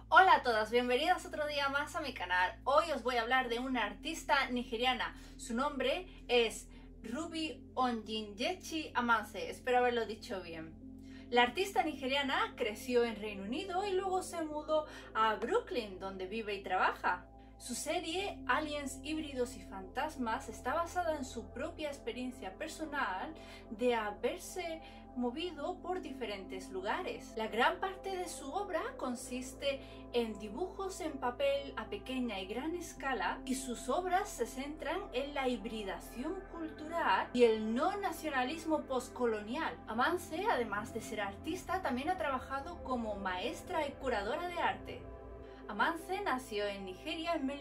Hola a todas, bienvenidas otro día más a mi canal. Hoy os voy a hablar de una artista nigeriana. Su nombre es Ruby Onjinyechi Amanse, espero haberlo dicho bien. La artista nigeriana creció en Reino Unido y luego se mudó a Brooklyn, donde vive y trabaja. Su serie Aliens, Híbridos y Fantasmas está basada en su propia experiencia personal de haberse movido por diferentes lugares. La gran parte de su obra consiste en dibujos en papel a pequeña y gran escala, y sus obras se centran en la hibridación cultural y el no nacionalismo postcolonial. Amanse, además de ser artista, también ha trabajado como maestra y curadora de arte. Amanse nació en Nigeria en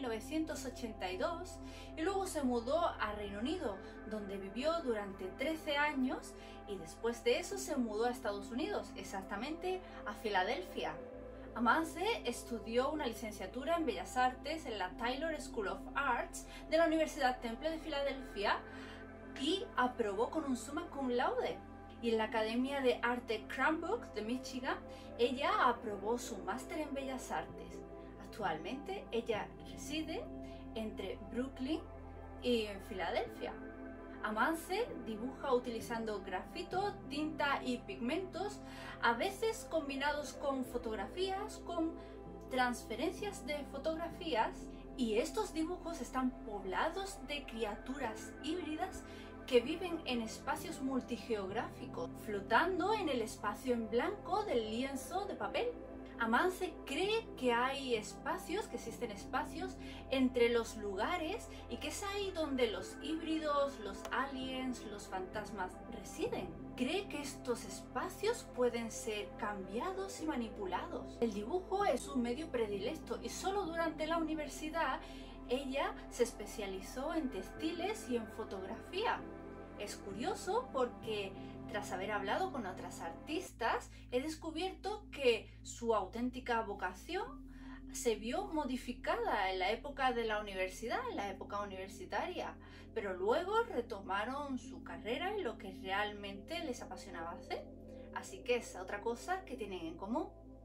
1982 y luego se mudó a Reino Unido, donde vivió durante 13 años, y después de eso se mudó a Estados Unidos, exactamente a Filadelfia. Amanse estudió una licenciatura en Bellas Artes en la Taylor School of Arts de la Universidad Temple de Filadelfia y aprobó con un summa cum laude. Y en la Academia de Arte Cranbrook de Michigan, ella aprobó su máster en Bellas Artes. Actualmente ella reside entre Brooklyn y Filadelfia. Amanse dibuja utilizando grafito, tinta y pigmentos, a veces combinados con fotografías, con transferencias de fotografías, y estos dibujos están poblados de criaturas híbridas que viven en espacios multigeográficos, flotando en el espacio en blanco del lienzo de papel. Amanse cree que hay espacios, que existen espacios entre los lugares, y que es ahí donde los híbridos, los aliens, los fantasmas residen. Cree que estos espacios pueden ser cambiados y manipulados. El dibujo es su medio predilecto y solo durante la universidad ella se especializó en textiles y en fotografía. Es curioso porque tras haber hablado con otras artistas, he descubierto que su auténtica vocación se vio modificada en la época de la universidad, en la época universitaria, pero luego retomaron su carrera y lo que realmente les apasionaba hacer. Así que es otra cosa que tienen en común.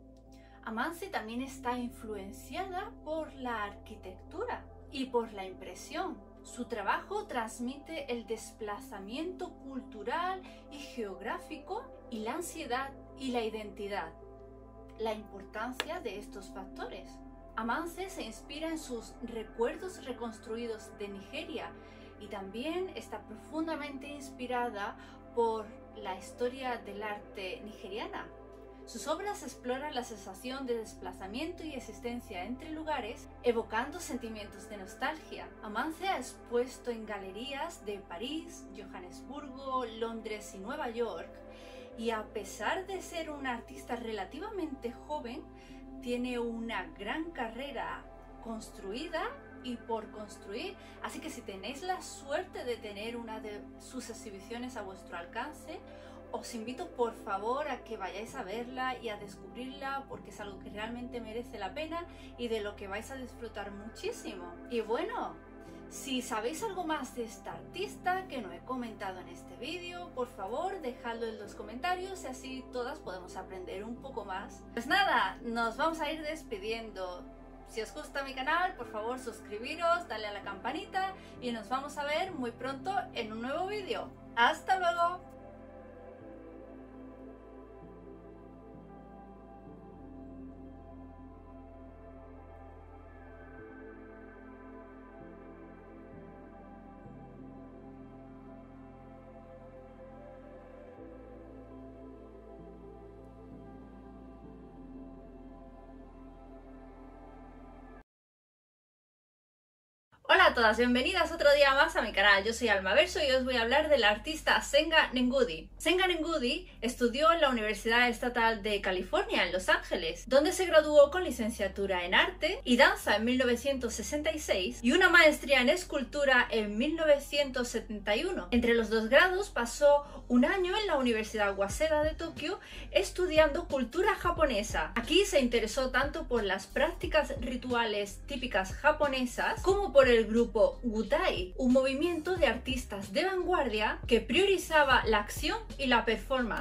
Amanse también está influenciada por la arquitectura y por la impresión. Su trabajo transmite el desplazamiento cultural y geográfico y la ansiedad y la identidad. La importancia de estos factores. Amanse se inspira en sus recuerdos reconstruidos de Nigeria y también está profundamente inspirada por la historia del arte nigeriana. Sus obras exploran la sensación de desplazamiento y existencia entre lugares, evocando sentimientos de nostalgia. Amanse ha expuesto en galerías de París, Johannesburgo, Londres y Nueva York, y a pesar de ser una artista relativamente joven, tiene una gran carrera construida y por construir, así que si tenéis la suerte de tener una de sus exhibiciones a vuestro alcance, os invito por favor a que vayáis a verla y a descubrirla, porque es algo que realmente merece la pena y de lo que vais a disfrutar muchísimo. Y bueno, si sabéis algo más de esta artista que no he comentado en este vídeo, por favor dejadlo en los comentarios y así todas podemos aprender un poco más. Pues nada, nos vamos a ir despidiendo. Si os gusta mi canal, por favor suscribiros, dale a la campanita y nos vamos a ver muy pronto en un nuevo vídeo. ¡Hasta luego! Hola a todas, bienvenidas otro día más a mi canal. Yo soy Alma Verso y os voy a hablar del artista Senga Ngudi. Senga Ngudi estudió en la Universidad Estatal de California en Los Ángeles, donde se graduó con licenciatura en arte y danza en 1966 y una maestría en escultura en 1971. Entre los dos grados pasó un año en la Universidad Waseda de Tokio estudiando cultura japonesa. Aquí se interesó tanto por las prácticas rituales típicas japonesas como por el grupo Gutai, un movimiento de artistas de vanguardia que priorizaba la acción y la performance.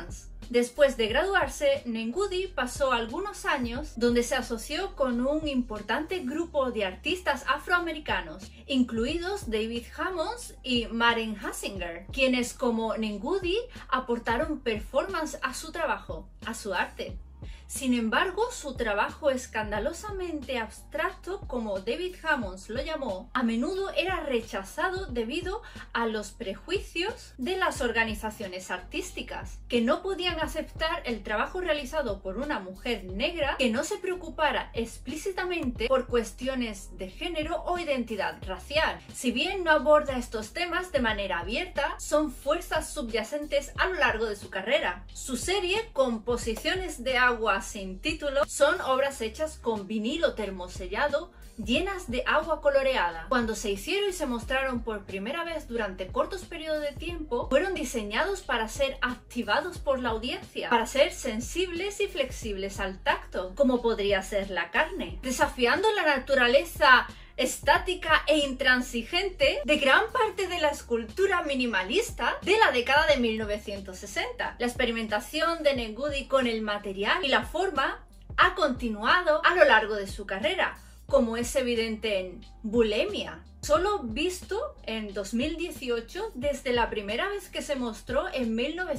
Después de graduarse, Nengudi pasó algunos años donde se asoció con un importante grupo de artistas afroamericanos, incluidos David Hammonds y Maren Hasinger, quienes como Nengudi aportaron performance a su trabajo, a su arte. Sin embargo, su trabajo escandalosamente abstracto, como David Hammonds lo llamó, a menudo era rechazado debido a los prejuicios de las organizaciones artísticas, que no podían aceptar el trabajo realizado por una mujer negra que no se preocupara explícitamente por cuestiones de género o identidad racial. Si bien no aborda estos temas de manera abierta, son fuerzas subyacentes a lo largo de su carrera. Su serie, Composiciones de agua sin título, son obras hechas con vinilo termosellado llenas de agua coloreada. Cuando se hicieron y se mostraron por primera vez durante cortos periodos de tiempo, fueron diseñados para ser activados por la audiencia, para ser sensibles y flexibles al tacto, como podría ser la carne, desafiando la naturaleza estática e intransigente de gran parte de la escultura minimalista de la década de 1960. La experimentación de Nengudi con el material y la forma ha continuado a lo largo de su carrera, como es evidente en Bulimia, solo visto en 2018 desde la primera vez que se mostró en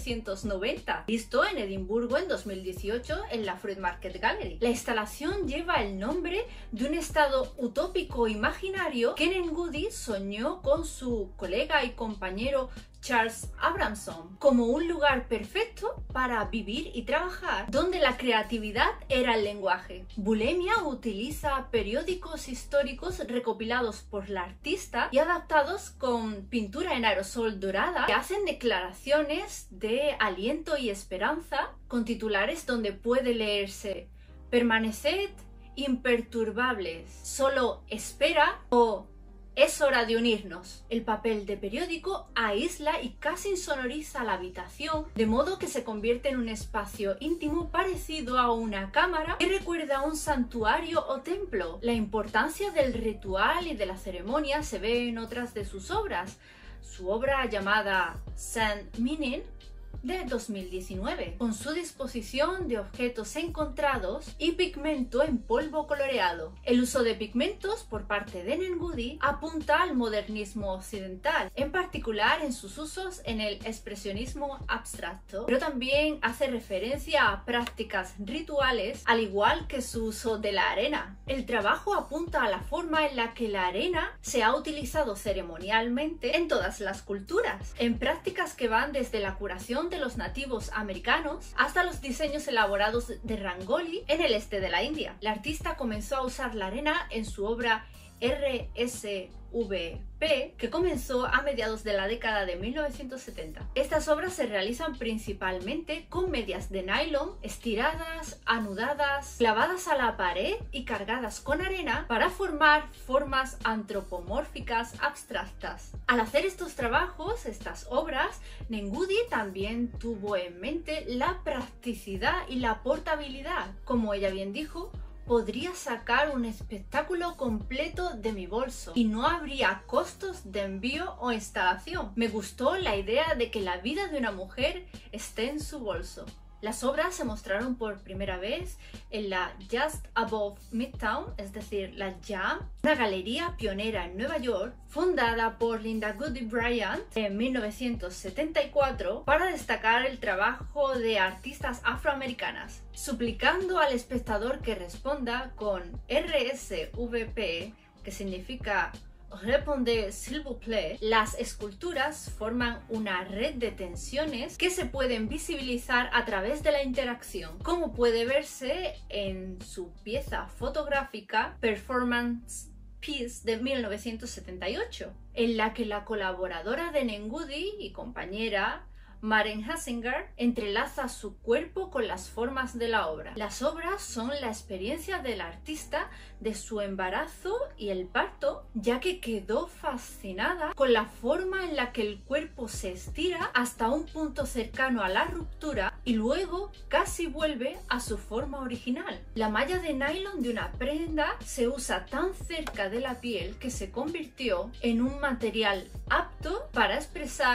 1990, visto en Edimburgo en 2018 en la Fruit Market Gallery. La instalación lleva el nombre de un estado utópico imaginario que Nengudi soñó con su colega y compañero Charles Abramson, como un lugar perfecto para vivir y trabajar, donde la creatividad era el lenguaje. Bulimia utiliza periódicos históricos recopilados por la artista y adaptados con pintura en aerosol dorada que hacen declaraciones de aliento y esperanza con titulares donde puede leerse: permaneced imperturbables, solo espera o es hora de unirnos. El papel de periódico aísla y casi insonoriza la habitación, de modo que se convierte en un espacio íntimo parecido a una cámara que recuerda a un santuario o templo. La importancia del ritual y de la ceremonia se ve en otras de sus obras. Su obra llamada Sand Meaning de 2019, con su disposición de objetos encontrados y pigmento en polvo coloreado. El uso de pigmentos por parte de Nengudi apunta al modernismo occidental, en particular en sus usos en el expresionismo abstracto, pero también hace referencia a prácticas rituales, al igual que su uso de la arena. El trabajo apunta a la forma en la que la arena se ha utilizado ceremonialmente en todas las culturas, en prácticas que van desde la curación de los nativos americanos hasta los diseños elaborados de Rangoli en el este de la India. La artista comenzó a usar la arena en su obra RSVP, que comenzó a mediados de la década de 1970. Estas obras se realizan principalmente con medias de nylon estiradas, anudadas, clavadas a la pared y cargadas con arena para formar formas antropomórficas abstractas. Al hacer estos trabajos, estas obras, Nengudi también tuvo en mente la practicidad y la portabilidad. Como ella bien dijo, podría sacar un espectáculo completo de mi bolso y no habría costos de envío o instalación. Me gustó la idea de que la vida de una mujer esté en su bolso. Las obras se mostraron por primera vez en la Just Above Midtown, es decir, la Jam, una galería pionera en Nueva York, fundada por Linda Goody Bryant en 1974 para destacar el trabajo de artistas afroamericanas, suplicando al espectador que responda con RSVP, que significa Répondez s'il vous plaît. Las esculturas forman una red de tensiones que se pueden visibilizar a través de la interacción, como puede verse en su pieza fotográfica Performance Piece de 1978, en la que la colaboradora de Nengudi y compañera Maren Hasinger entrelaza su cuerpo con las formas de la obra. Las obras son la experiencia del artista de su embarazo y el parto, ya que quedó fascinada con la forma en la que el cuerpo se estira hasta un punto cercano a la ruptura y luego casi vuelve a su forma original. La malla de nylon de una prenda se usa tan cerca de la piel que se convirtió en un material apto para expresar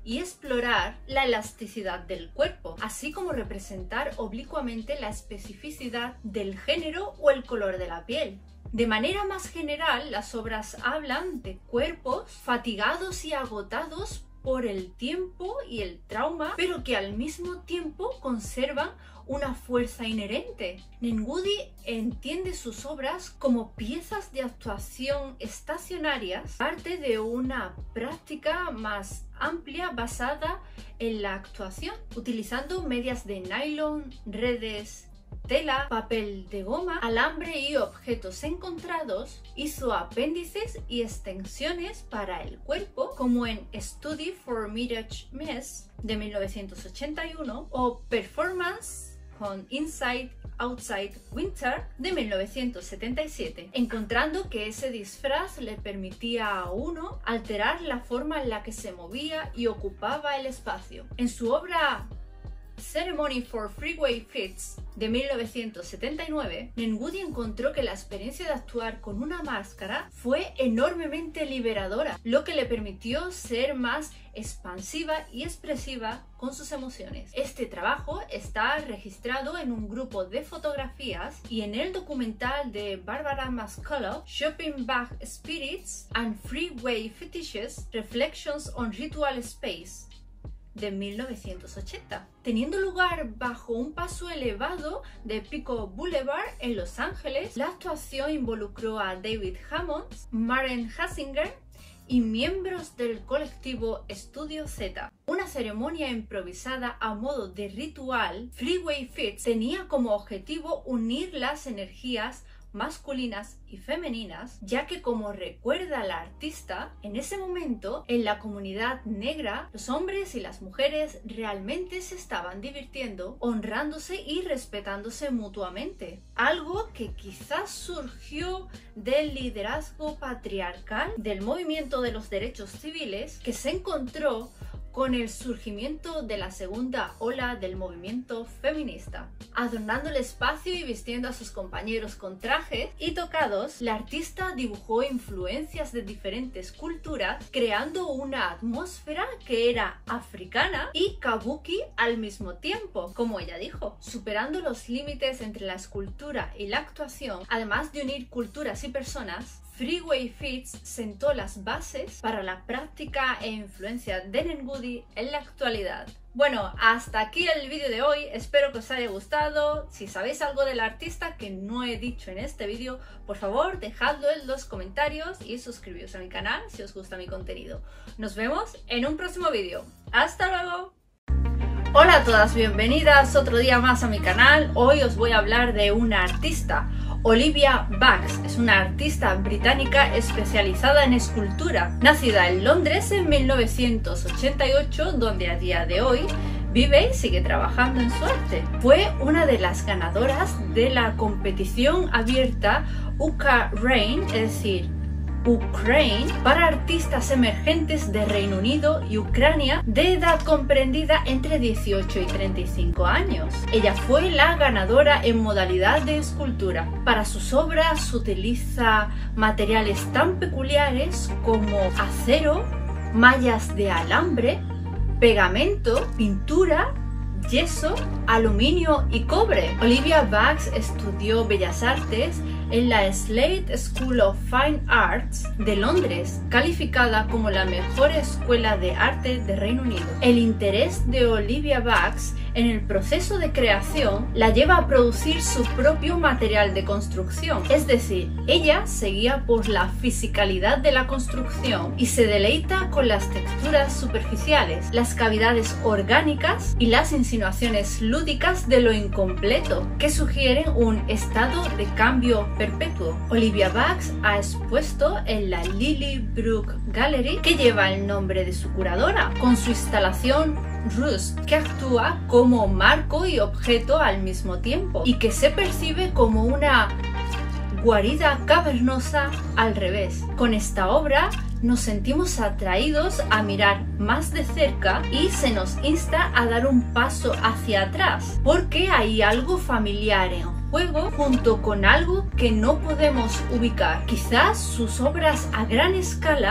y explorar la elasticidad del cuerpo, así como representar oblicuamente la especificidad del género o el color de la piel. De manera más general, las obras hablan de cuerpos fatigados y agotados por el tiempo y el trauma, pero que al mismo tiempo conservan una fuerza inherente. Nengudi entiende sus obras como piezas de actuación estacionarias, parte de una práctica más amplia basada en la actuación, utilizando medias de nylon, redes, tela, papel de goma, alambre y objetos encontrados. Hizo apéndices y extensiones para el cuerpo, como en Study for Mirage Mess de 1981 o Performance con Inside Outside Winter de 1977, encontrando que ese disfraz le permitía a uno alterar la forma en la que se movía y ocupaba el espacio. En su obra Ceremony for Freeway Fits de 1979, Nengudi encontró que la experiencia de actuar con una máscara fue enormemente liberadora, lo que le permitió ser más expansiva y expresiva con sus emociones. Este trabajo está registrado en un grupo de fotografías y en el documental de Barbara Mascolo, Shopping Bag Spirits and Freeway Fetishes, Reflections on Ritual Space, de 1980, teniendo lugar bajo un paso elevado de Pico Boulevard en Los Ángeles. La actuación involucró a David Hammond, Maren Hasinger y miembros del colectivo Estudio Z. Una ceremonia improvisada a modo de ritual, Freeway Fits tenía como objetivo unir las energías masculinas y femeninas, ya que, como recuerda la artista, en ese momento en la comunidad negra los hombres y las mujeres realmente se estaban divirtiendo, honrándose y respetándose mutuamente, algo que quizás surgió del liderazgo patriarcal del movimiento de los derechos civiles, que se encontró con el surgimiento de la segunda ola del movimiento feminista. Adornando el espacio y vistiendo a sus compañeros con trajes y tocados, la artista dibujó influencias de diferentes culturas, creando una atmósfera que era africana y kabuki al mismo tiempo, como ella dijo, superando los límites entre la escultura y la actuación. Además de unir culturas y personas, Freeway Fits sentó las bases para la práctica e influencia de Nengudi en la actualidad. Bueno, hasta aquí el vídeo de hoy, espero que os haya gustado. Si sabéis algo del artista que no he dicho en este vídeo, por favor dejadlo en los comentarios y suscribiros a mi canal si os gusta mi contenido. Nos vemos en un próximo vídeo. ¡Hasta luego! Hola a todas, bienvenidas otro día más a mi canal. Hoy os voy a hablar de una artista, Olivia Baggs. Es una artista británica especializada en escultura, nacida en Londres en 1988, donde a día de hoy vive y sigue trabajando en su arte. Fue una de las ganadoras de la competición abierta UK-Reign, es decir, Ukraine, para artistas emergentes de Reino Unido y Ucrania de edad comprendida entre 18 y 35 años. Ella fue la ganadora en modalidad de escultura. Para sus obras utiliza materiales tan peculiares como acero, mallas de alambre, pegamento, pintura, yeso, aluminio y cobre. Olivia Baggs estudió Bellas Artes en la Slade School of Fine Arts de Londres, calificada como la mejor escuela de arte de Reino Unido. El interés de Olivia Baggs en el proceso de creación la lleva a producir su propio material de construcción, es decir, ella se guía por la fisicalidad de la construcción y se deleita con las texturas superficiales, las cavidades orgánicas y las insinuaciones lúdicas de lo incompleto, que sugieren un estado de cambio perpetuo. Olivia Baggs ha expuesto en la Lilybrook Gallery, que lleva el nombre de su curadora, con su instalación Rust, que actúa como marco y objeto al mismo tiempo y que se percibe como una guarida cavernosa al revés. Con esta obra nos sentimos atraídos a mirar más de cerca y se nos insta a dar un paso hacia atrás, porque hay algo familiar en juego junto con algo que no podemos ubicar. Quizás sus obras a gran escala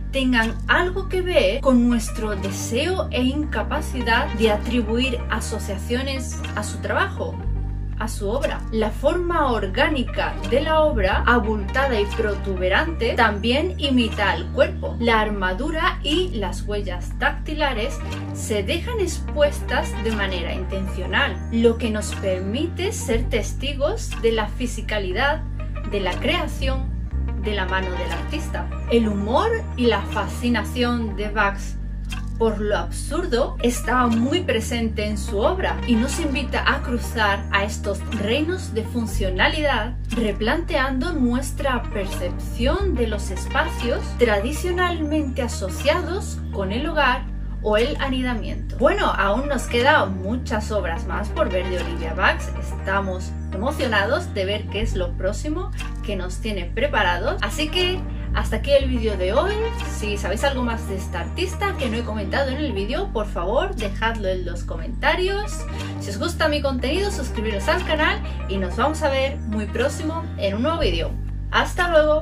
tengan algo que ver con nuestro deseo e incapacidad de atribuir asociaciones a su trabajo, a su obra. La forma orgánica de la obra, abultada y protuberante, también imita al cuerpo. La armadura y las huellas dactilares se dejan expuestas de manera intencional, lo que nos permite ser testigos de la fisicalidad de la creación de la mano del artista. El humor y la fascinación de Baksh por lo absurdo está muy presente en su obra y nos invita a cruzar a estos reinos de funcionalidad, replanteando nuestra percepción de los espacios tradicionalmente asociados con el hogar o el anidamiento. Bueno, aún nos quedan muchas obras más por ver de Olivia Baksh. Estamos emocionados de ver qué es lo próximo que nos tiene preparados. Así que hasta aquí el vídeo de hoy. Si sabéis algo más de esta artista que no he comentado en el vídeo, por favor dejadlo en los comentarios. Si os gusta mi contenido, suscribiros al canal y nos vamos a ver muy próximo en un nuevo vídeo. ¡Hasta luego!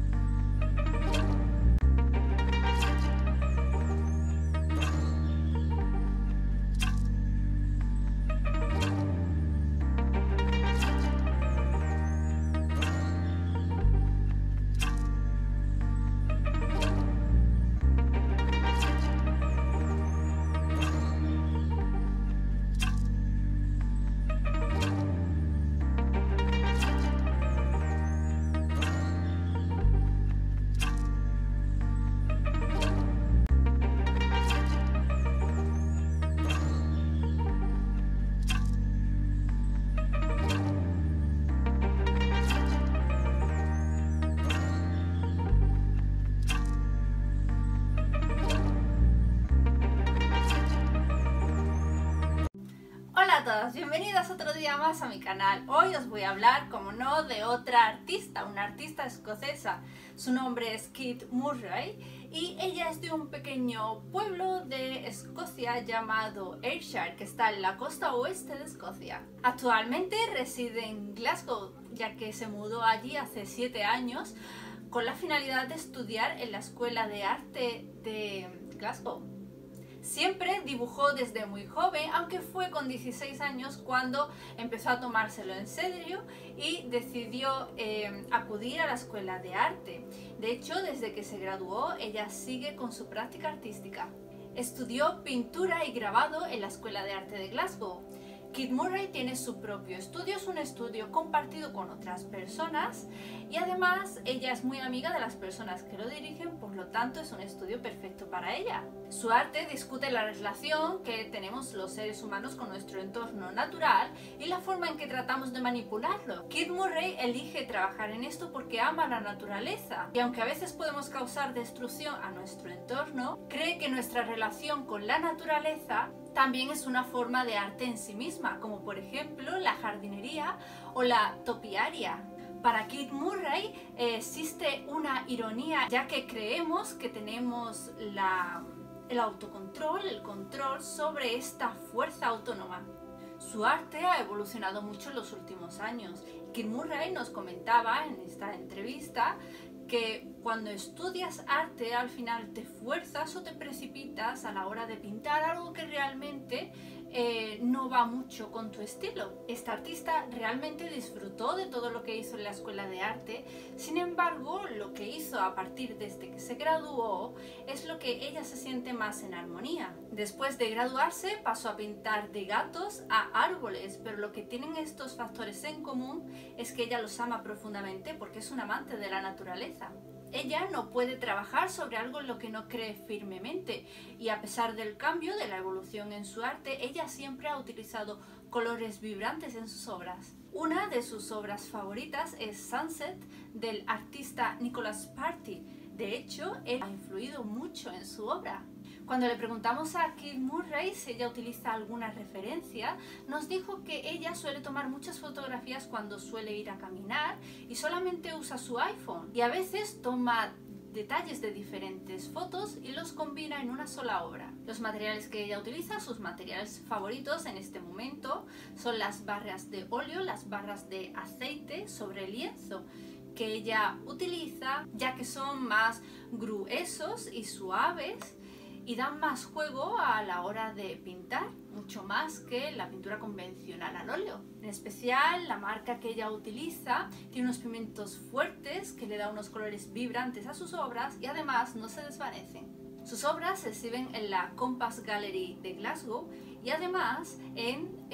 Hola a todos, bienvenidos otro día más a mi canal. Hoy os voy a hablar, como no, de otra artista, una artista escocesa. Su nombre es Kate Murray y ella es de un pequeño pueblo de Escocia llamado Ayrshire, que está en la costa oeste de Escocia. Actualmente reside en Glasgow, ya que se mudó allí hace 7 años con la finalidad de estudiar en la Escuela de Arte de Glasgow. Siempre dibujó desde muy joven, aunque fue con 16 años cuando empezó a tomárselo en serio y decidió acudir a la escuela de arte. De hecho, desde que se graduó, ella sigue con su práctica artística. Estudió pintura y grabado en la Escuela de Arte de Glasgow. Kate Murray tiene su propio estudio, es un estudio compartido con otras personas y además ella es muy amiga de las personas que lo dirigen, por lo tanto es un estudio perfecto para ella. Su arte discute la relación que tenemos los seres humanos con nuestro entorno natural y la forma en que tratamos de manipularlo. Kate Murray elige trabajar en esto porque ama la naturaleza y aunque a veces podemos causar destrucción a nuestro entorno, cree que nuestra relación con la naturaleza también es una forma de arte en sí misma, como por ejemplo la jardinería o la topiaria. Para Kate Murray existe una ironía, ya que creemos que tenemos el autocontrol, el control sobre esta fuerza autónoma. Su arte ha evolucionado mucho en los últimos años. Kate Murray nos comentaba en esta entrevista que cuando estudias arte al final te fuerzas o te precipitas a la hora de pintar algo que realmente no va mucho con tu estilo. Esta artista realmente disfrutó de todo lo que hizo en la escuela de arte, sin embargo lo que hizo a partir desde que se graduó es lo que ella se siente más en armonía. Después de graduarse pasó a pintar de gatos a árboles, pero lo que tienen estos factores en común es que ella los ama profundamente porque es un amante de la naturaleza. Ella no puede trabajar sobre algo en lo que no cree firmemente y a pesar del cambio, de la evolución en su arte, ella siempre ha utilizado colores vibrantes en sus obras. Una de sus obras favoritas es Sunset del artista Nicholas Party. De hecho, él ha influido mucho en su obra. Cuando le preguntamos a Kate Murray si ella utiliza alguna referencia, nos dijo que ella suele tomar muchas fotografías cuando suele ir a caminar y solamente usa su iPhone. Y a veces toma detalles de diferentes fotos y los combina en una sola obra. Los materiales que ella utiliza, sus materiales favoritos en este momento, son las barras de óleo, las barras de aceite sobre lienzo, que ella utiliza ya que son más gruesos y suaves y dan más juego a la hora de pintar, mucho más que la pintura convencional al óleo. En especial, la marca que ella utiliza tiene unos pigmentos fuertes que le da unos colores vibrantes a sus obras y además no se desvanecen. Sus obras se exhiben en la Compass Gallery de Glasgow y además en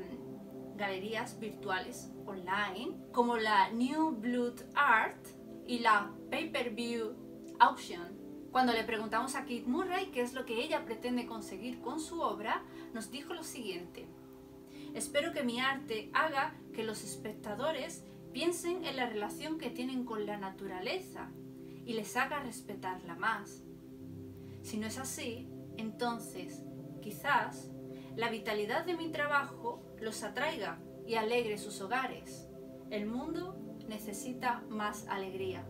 galerías virtuales online como la New Blood Art y la Pay-Per-View Auction. Cuando le preguntamos a Kate Murray qué es lo que ella pretende conseguir con su obra, nos dijo lo siguiente: espero que mi arte haga que los espectadores piensen en la relación que tienen con la naturaleza y les haga respetarla más. Si no es así, entonces quizás la vitalidad de mi trabajo los atraiga y alegre sus hogares. El mundo necesita más alegría.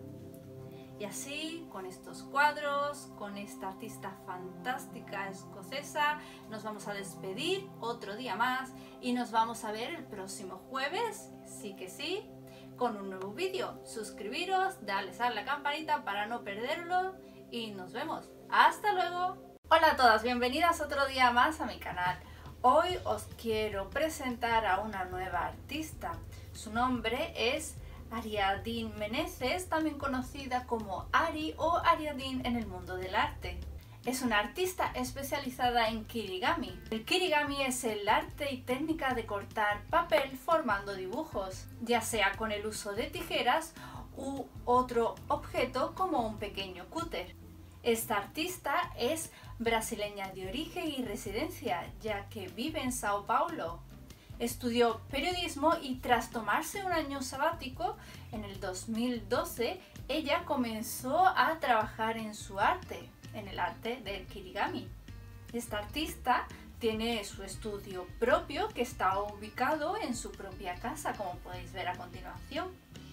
Y así, con estos cuadros, con esta artista fantástica escocesa, nos vamos a despedir otro día más y nos vamos a ver el próximo jueves, sí que sí, con un nuevo vídeo. Suscribiros, darles a la campanita para no perderlo y nos vemos. ¡Hasta luego! Hola a todas, bienvenidas otro día más a mi canal. Hoy os quiero presentar a una nueva artista. Su nombre es Ariadne Meneses, también conocida como Ari o Ariadne en el mundo del arte. Es una artista especializada en kirigami. El kirigami es el arte y técnica de cortar papel formando dibujos, ya sea con el uso de tijeras u otro objeto como un pequeño cúter. Esta artista es brasileña de origen y residencia, ya que vive en Sao Paulo. Estudió periodismo y tras tomarse un año sabático, en el 2012, ella comenzó a trabajar en su arte, en el arte del kirigami. Esta artista tiene su estudio propio que está ubicado en su propia casa, como podéis ver a continuación.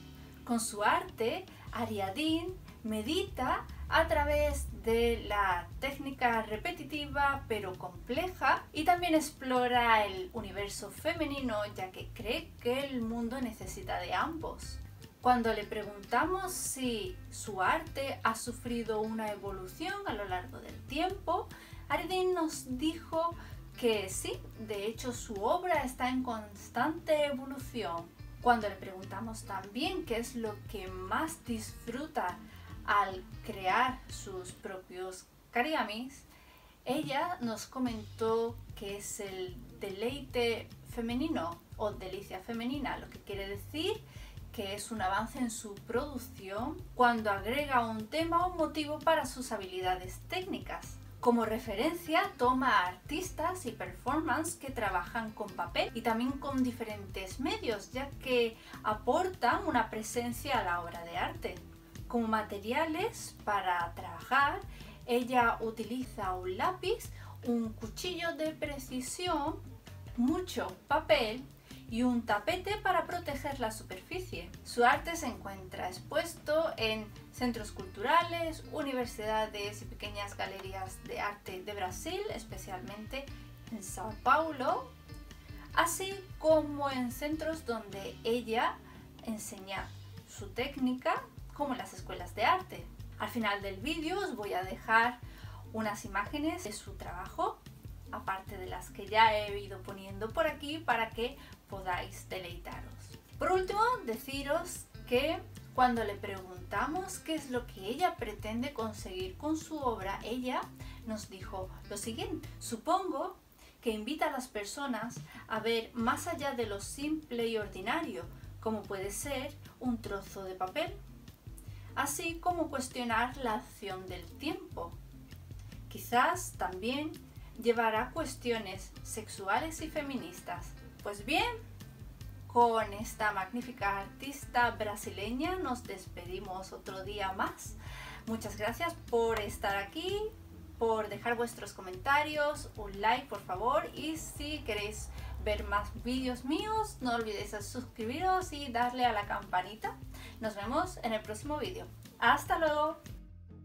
Con su arte, Ariadne medita a través de la técnica repetitiva pero compleja y también explora el universo femenino, ya que cree que el mundo necesita de ambos. Cuando le preguntamos si su arte ha sufrido una evolución a lo largo del tiempo, Ariadne nos dijo que sí, de hecho su obra está en constante evolución. Cuando le preguntamos también qué es lo que más disfruta al crear sus propios karigamis, ella nos comentó que es el deleite femenino o delicia femenina, lo que quiere decir que es un avance en su producción cuando agrega un tema o un motivo para sus habilidades técnicas. Como referencia toma a artistas y performance que trabajan con papel y también con diferentes medios, ya que aportan una presencia a la obra de arte. Como materiales para trabajar, ella utiliza un lápiz, un cuchillo de precisión, mucho papel y un tapete para proteger la superficie. Su arte se encuentra expuesto en centros culturales, universidades y pequeñas galerías de arte de Brasil, especialmente en Sao Paulo, así como en centros donde ella enseña su técnica, como en las escuelas de arte. Al final del vídeo os voy a dejar unas imágenes de su trabajo, aparte de las que ya he ido poniendo por aquí para que podáis deleitaros. Por último, deciros que cuando le preguntamos qué es lo que ella pretende conseguir con su obra, ella nos dijo lo siguiente: supongo que invita a las personas a ver más allá de lo simple y ordinario, como puede ser un trozo de papel, así como cuestionar la acción del tiempo. Quizás también llevará cuestiones sexuales y feministas. Pues bien, con esta magnífica artista brasileña nos despedimos otro día más. Muchas gracias por estar aquí, por dejar vuestros comentarios, un like por favor, y si queréis ver más vídeos míos no olvidéis suscribiros y darle a la campanita. Nos vemos en el próximo vídeo. ¡Hasta luego!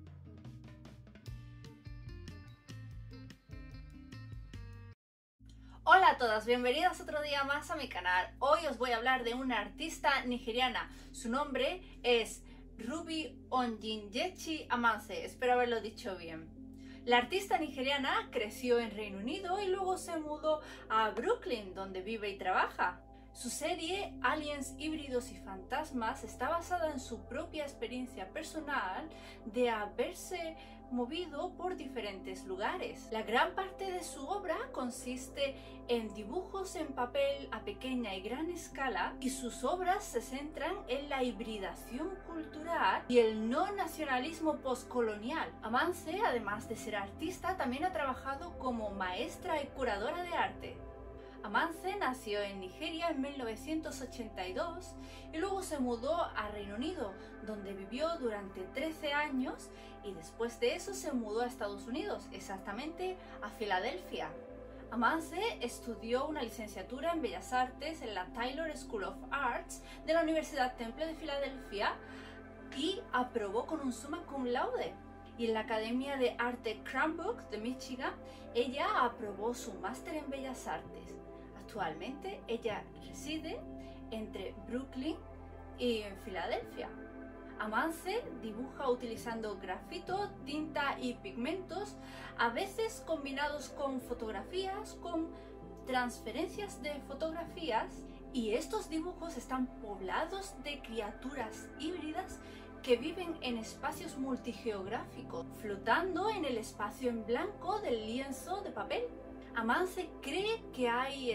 Hola a todas, bienvenidas otro día más a mi canal. Hoy os voy a hablar de una artista nigeriana. Su nombre es Ruby Onjinjechi Amanse, espero haberlo dicho bien. La artista nigeriana creció en Reino Unido y luego se mudó a Brooklyn, donde vive y trabaja. Su serie Aliens, Híbridos y Fantasmas está basada en su propia experiencia personal de haberse movido por diferentes lugares. La gran parte de su obra consiste en dibujos en papel a pequeña y gran escala, y sus obras se centran en la hibridación cultural y el no nacionalismo postcolonial. Amanse, además de ser artista, también ha trabajado como maestra y curadora de arte. Amanse nació en Nigeria en 1982 y luego se mudó a Reino Unido, donde vivió durante 13 años, y después de eso se mudó a Estados Unidos, exactamente a Filadelfia. Amanse estudió una licenciatura en Bellas Artes en la Taylor School of Arts de la Universidad Temple de Filadelfia y aprobó con un summa cum laude. Y en la Academia de Arte Cranbrook de Michigan, ella aprobó su máster en Bellas Artes. Actualmente ella reside entre Brooklyn y Filadelfia. Amanse dibuja utilizando grafito, tinta y pigmentos, a veces combinados con fotografías, con transferencias de fotografías, y estos dibujos están poblados de criaturas híbridas que viven en espacios multigeográficos, flotando en el espacio en blanco del lienzo de papel. Amanse cree que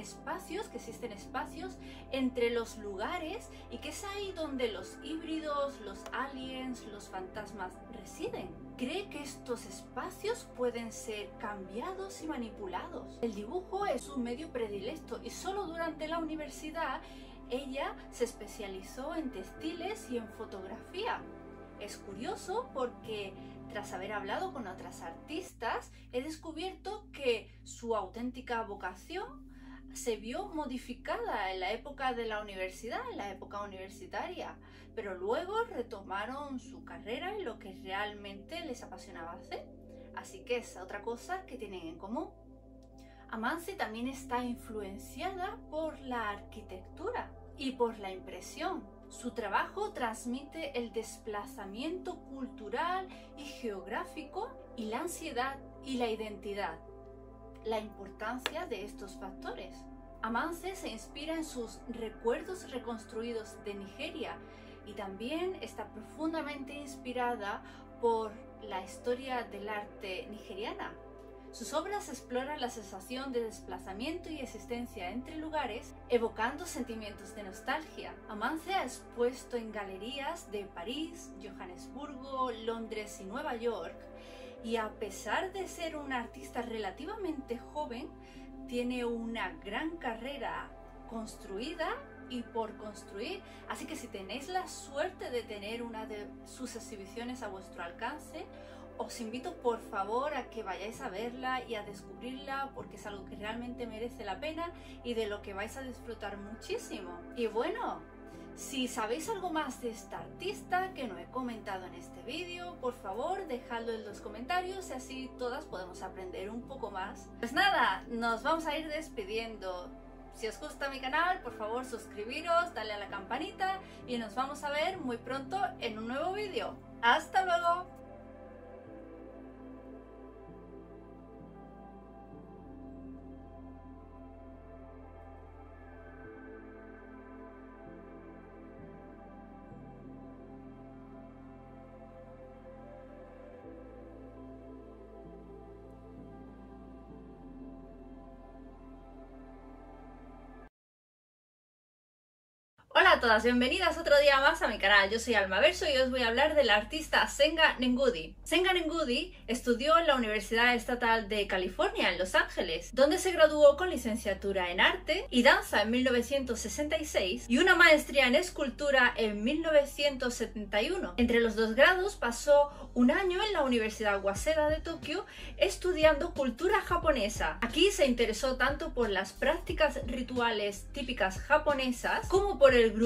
existen espacios entre los lugares y que es ahí donde los híbridos, los aliens, los fantasmas residen. Cree que estos espacios pueden ser cambiados y manipulados. El dibujo es su medio predilecto y solo durante la universidad ella se especializó en textiles y en fotografía. Es curioso porque tras haber hablado con otras artistas, he descubierto que su auténtica vocación se vio modificada en la época de la universidad, en la época universitaria, pero luego retomaron su carrera y lo que realmente les apasionaba hacer. Así que es otra cosa que tienen en común. Amanse también está influenciada por la arquitectura y por la impresión. Su trabajo transmite el desplazamiento cultural y geográfico y la ansiedad y la identidad. La importancia de estos factores. Amanse se inspira en sus recuerdos reconstruidos de Nigeria y también está profundamente inspirada por la historia del arte nigeriana. Sus obras exploran la sensación de desplazamiento y existencia entre lugares, evocando sentimientos de nostalgia. Amanse ha expuesto en galerías de París, Johannesburgo, Londres y Nueva York, y a pesar de ser una artista relativamente joven, tiene una gran carrera construida y por construir, así que si tenéis la suerte de tener una de sus exhibiciones a vuestro alcance, os invito por favor a que vayáis a verla y a descubrirla, porque es algo que realmente merece la pena y de lo que vais a disfrutar muchísimo. Y bueno, si sabéis algo más de esta artista que no he comentado en este vídeo, por favor dejadlo en los comentarios y así todas podemos aprender un poco más. Pues nada, nos vamos a ir despidiendo. Si os gusta mi canal, por favor suscribiros, dale a la campanita y nos vamos a ver muy pronto en un nuevo vídeo. ¡Hasta luego! Hola a todas, bienvenidas otro día más a mi canal. Yo soy Alma Verso y os voy a hablar de la artista Senga Ngudi. Senga Ngudi estudió en la Universidad Estatal de California en Los Ángeles, donde se graduó con licenciatura en arte y danza en 1966 y una maestría en escultura en 1971. Entre los dos grados pasó un año en la Universidad Waseda de Tokio estudiando cultura japonesa. Aquí se interesó tanto por las prácticas rituales típicas japonesas como por el grupo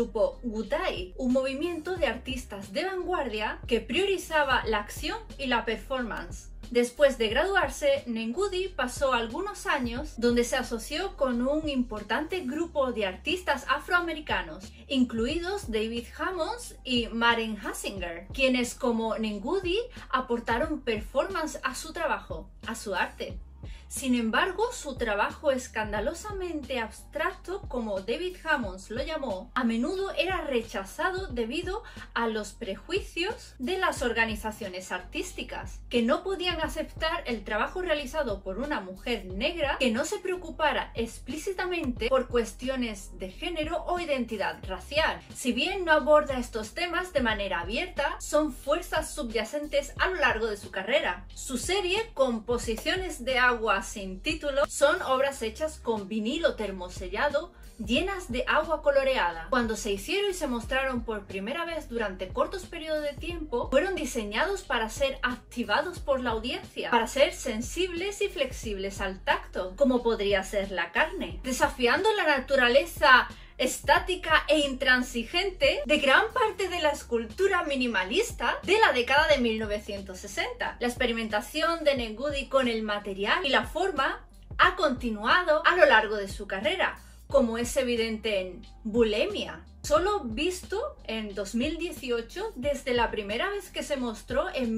grupo Gutai, un movimiento de artistas de vanguardia que priorizaba la acción y la performance. Después de graduarse, Nengudi pasó algunos años donde se asoció con un importante grupo de artistas afroamericanos, incluidos David Hammonds y Maren Hasinger, quienes como Nengudi aportaron performance a su trabajo, a su arte. Sin embargo, su trabajo escandalosamente abstracto, como David Hammonds lo llamó, a menudo era rechazado debido a los prejuicios de las organizaciones artísticas, que no podían aceptar el trabajo realizado por una mujer negra que no se preocupara explícitamente por cuestiones de género o identidad racial. Si bien no aborda estos temas de manera abierta, son fuerzas subyacentes a lo largo de su carrera. Su serie, Composiciones de agua sin título, son obras hechas con vinilo termosellado llenas de agua coloreada. Cuando se hicieron y se mostraron por primera vez durante cortos periodos de tiempo, fueron diseñados para ser activados por la audiencia, para ser sensibles y flexibles al tacto, como podría ser la carne, desafiando la naturaleza estática e intransigente de gran parte de la escultura minimalista de la década de 1960. La experimentación de Nengudi con el material y la forma ha continuado a lo largo de su carrera, como es evidente en Bulimia, solo visto en 2018 desde la primera vez que se mostró en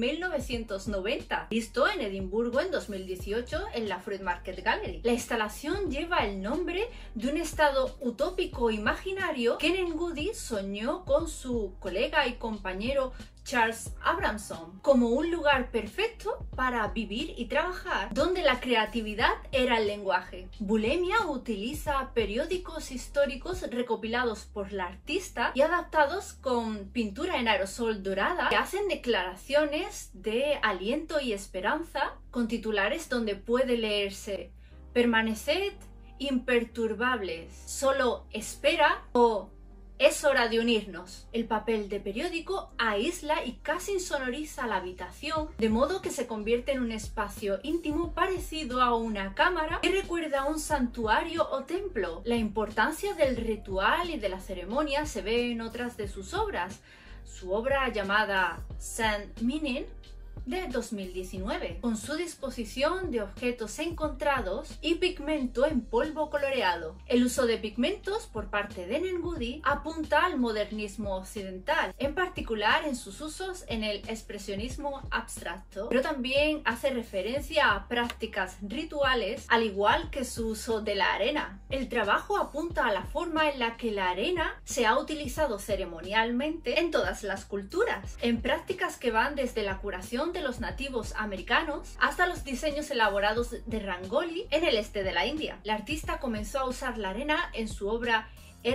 1990, visto en Edimburgo en 2018 en la Fruit Market Gallery. La instalación lleva el nombre de un estado utópico imaginario que Nengudi soñó con su colega y compañero Charles Abramson, como un lugar perfecto para vivir y trabajar, donde la creatividad era el lenguaje. Bulimia utiliza periódicos históricos recopilados por la artista y adaptados con pintura en aerosol dorada que hacen declaraciones de aliento y esperanza, con titulares donde puede leerse: permaneced imperturbables, solo espera o es hora de unirnos. El papel de periódico aísla y casi insonoriza la habitación, de modo que se convierte en un espacio íntimo parecido a una cámara que recuerda a un santuario o templo. La importancia del ritual y de la ceremonia se ve en otras de sus obras. Su obra llamada Sand Meaning, de 2019, con su disposición de objetos encontrados y pigmento en polvo coloreado. El uso de pigmentos por parte de Nengudi apunta al modernismo occidental, en particular en sus usos en el expresionismo abstracto, pero también hace referencia a prácticas rituales, al igual que su uso de la arena. El trabajo apunta a la forma en la que la arena se ha utilizado ceremonialmente en todas las culturas, en prácticas que van desde la curación de los nativos americanos hasta los diseños elaborados de Rangoli en el este de la India. La artista comenzó a usar la arena en su obra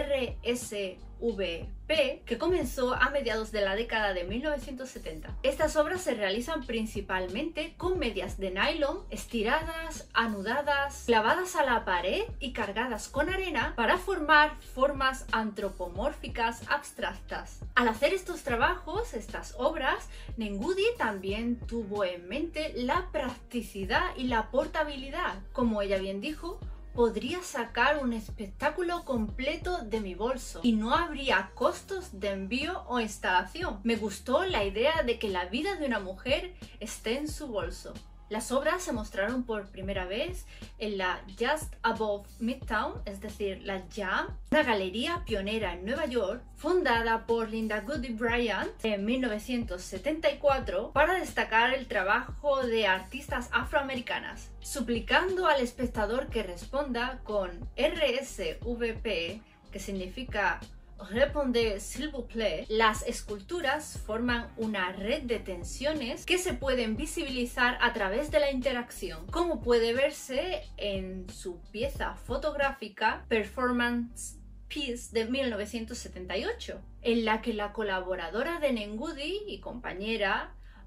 RSVP, que comenzó a mediados de la década de 1970. Estas obras se realizan principalmente con medias de nylon estiradas, anudadas, clavadas a la pared y cargadas con arena para formar formas antropomórficas abstractas. Al hacer estos trabajos, estas obras, Nengudi también tuvo en mente la practicidad y la portabilidad. Como ella bien dijo, podría sacar un espectáculo completo de mi bolso y no habría costos de envío o instalación. Me gustó la idea de que la vida de una mujer esté en su bolso. Las obras se mostraron por primera vez en la Just Above Midtown, es decir, la Jam, una galería pionera en Nueva York, fundada por Linda Goody Bryant en 1974 para destacar el trabajo de artistas afroamericanas, suplicando al espectador que responda con RSVP, que significa Répondez s'il vous plaît. Las esculturas forman una red de tensiones que se pueden visibilizar a través de la interacción, como puede verse en su pieza fotográfica Performance Piece de 1978, en la que la colaboradora de Nengudi y compañera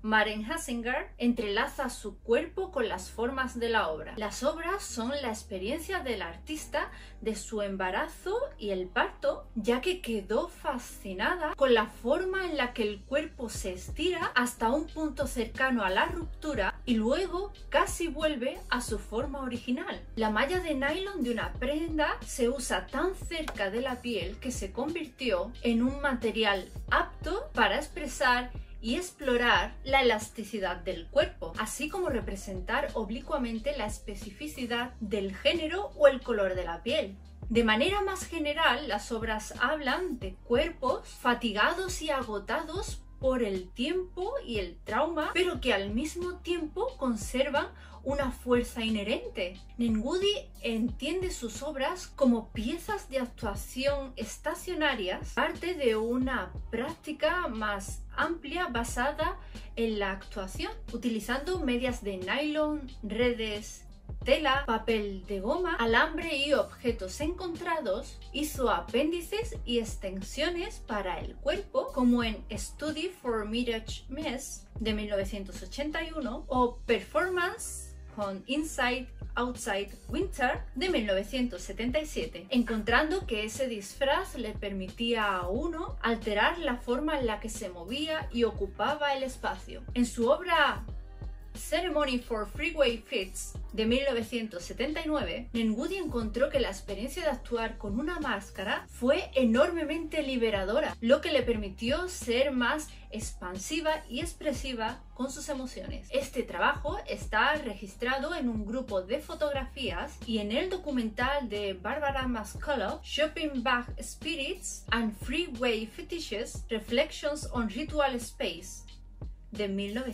Maren Hasinger entrelaza su cuerpo con las formas de la obra. Las obras son la experiencia del artista de su embarazo y el parto, ya que quedó fascinada con la forma en la que el cuerpo se estira hasta un punto cercano a la ruptura y luego casi vuelve a su forma original. La malla de nylon de una prenda se usa tan cerca de la piel que se convirtió en un material apto para expresar y explorar la elasticidad del cuerpo, así como representar oblicuamente la especificidad del género o el color de la piel. De manera más general, las obras hablan de cuerpos fatigados y agotados por el tiempo y el trauma, pero que al mismo tiempo conservan una fuerza inherente. Neruda entiende sus obras como piezas de actuación estacionarias, parte de una práctica más amplia basada en la actuación, utilizando medias de nylon, redes, tela, papel de goma, alambre y objetos encontrados. Hizo apéndices y extensiones para el cuerpo, como en Study for Mirage Mess de 1981 o Performance con Inside Outside Winter de 1977, encontrando que ese disfraz le permitía a uno alterar la forma en la que se movía y ocupaba el espacio. En su obra Ceremony for Freeway Fits de 1979, Neruda encontró que la experiencia de actuar con una máscara fue enormemente liberadora, lo que le permitió ser más expansiva y expresiva con sus emociones. Este trabajo está registrado en un grupo de fotografías y en el documental de Barbara Mascolo, Shopping Bag Spirits and Freeway Fetishes, Reflections on Ritual Space, de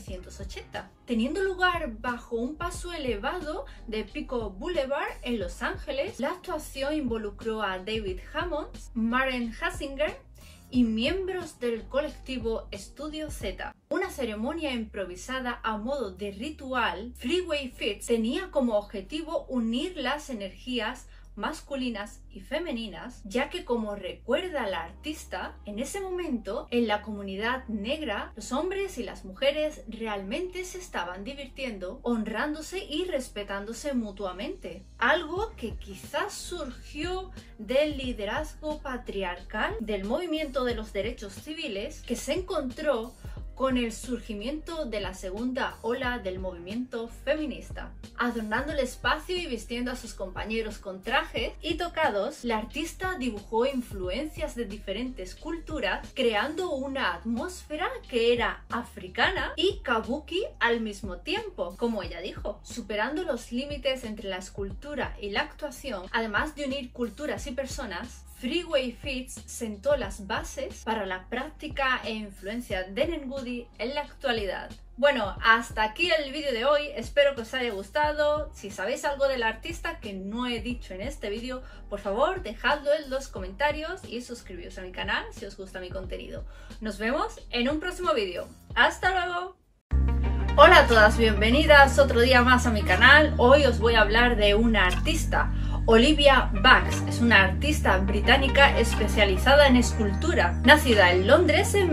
1980, teniendo lugar bajo un paso elevado de Pico Boulevard en Los Ángeles. La actuación involucró a David Hammond, Maren Hasinger y miembros del colectivo Estudio Z. Una ceremonia improvisada a modo de ritual, Freeway Fits tenía como objetivo unir las energías masculinas y femeninas, ya que, como recuerda la artista, en ese momento en la comunidad negra los hombres y las mujeres realmente se estaban divirtiendo, honrándose y respetándose mutuamente, algo que quizás surgió del liderazgo patriarcal del movimiento de los derechos civiles, que se encontró con el surgimiento de la segunda ola del movimiento feminista. Adornando el espacio y vistiendo a sus compañeros con trajes y tocados, la artista dibujó influencias de diferentes culturas, creando una atmósfera que era africana y kabuki al mismo tiempo, como ella dijo, superando los límites entre la escultura y la actuación. Además de unir culturas y personas, Freeway Fits sentó las bases para la práctica e influencia de Neruda en la actualidad. Bueno, hasta aquí el vídeo de hoy, espero que os haya gustado. Si sabéis algo del artista que no he dicho en este vídeo, por favor dejadlo en los comentarios y suscribiros a mi canal si os gusta mi contenido. Nos vemos en un próximo vídeo. ¡Hasta luego! Hola a todas, bienvenidas otro día más a mi canal. Hoy os voy a hablar de una artista, Olivia Banks. Es una artista británica especializada en escultura, nacida en Londres en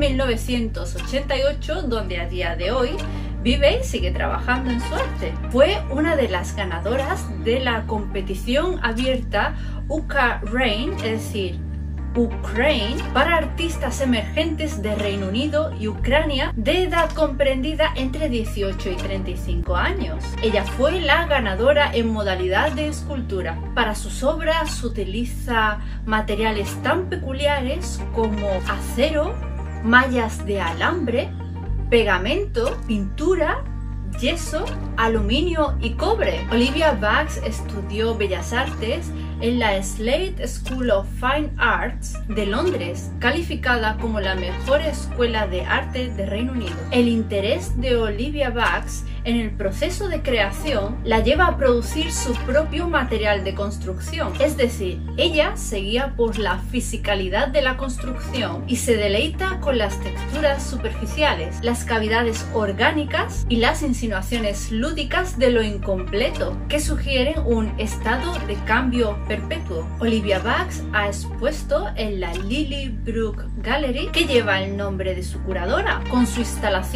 1988, donde a día de hoy vive y sigue trabajando en su arte. Fue una de las ganadoras de la competición abierta UK-Reign, es decir, Ukraine, para artistas emergentes de Reino Unido y Ucrania de edad comprendida entre 18 y 35 años. Ella fue la ganadora en modalidad de escultura. Para sus obras utiliza materiales tan peculiares como acero, mallas de alambre, pegamento, pintura, yeso, aluminio y cobre. Olivia Banks estudió Bellas Artes en la Slade School of Fine Arts de Londres, calificada como la mejor escuela de arte de Reino Unido. El interés de Olivia Banks en el proceso de creación la lleva a producir su propio material de construcción, es decir, ella se guía por la fisicalidad de la construcción y se deleita con las texturas superficiales, las cavidades orgánicas y las insinuaciones lúdicas de lo incompleto, que sugieren un estado de cambio perpetuo. Olivia Banks ha expuesto en la Lily Brook Gallery, que lleva el nombre de su curadora, con su instalación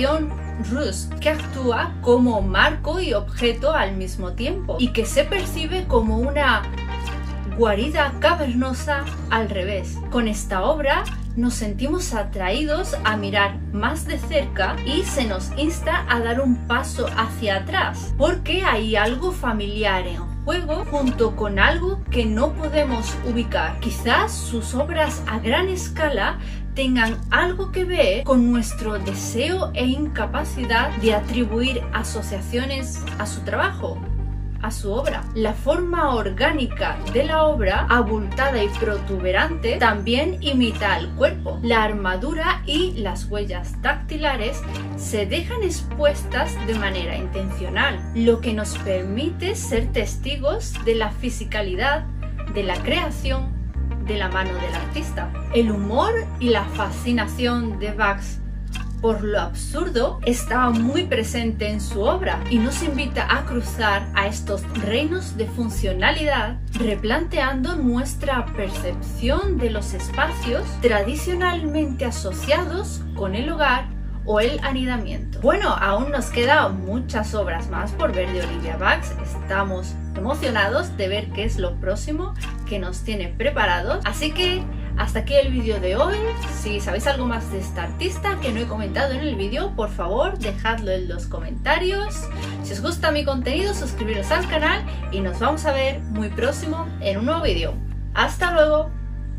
Rus, que actúa como marco y objeto al mismo tiempo y que se percibe como una guarida cavernosa al revés. Con esta obra nos sentimos atraídos a mirar más de cerca y se nos insta a dar un paso hacia atrás, porque hay algo familiar en juego junto con algo que no podemos ubicar. Quizás sus obras a gran escala tengan algo que ver con nuestro deseo e incapacidad de atribuir asociaciones a su trabajo, a su obra. La forma orgánica de la obra, abultada y protuberante, también imita al cuerpo. La armadura y las huellas dactilares se dejan expuestas de manera intencional, lo que nos permite ser testigos de la fisicalidad de la creación de la mano del artista. El humor y la fascinación de Baksh por lo absurdo está muy presente en su obra y nos invita a cruzar a estos reinos de funcionalidad, replanteando nuestra percepción de los espacios tradicionalmente asociados con el hogar o el anidamiento. Bueno, aún nos quedan muchas obras más por ver de Olivia Baksh. Estamos emocionados de ver qué es lo próximo que nos tiene preparados. Así que hasta aquí el vídeo de hoy. Si sabéis algo más de esta artista que no he comentado en el vídeo, por favor dejadlo en los comentarios. Si os gusta mi contenido, suscribiros al canal y nos vamos a ver muy próximo en un nuevo vídeo. ¡Hasta luego!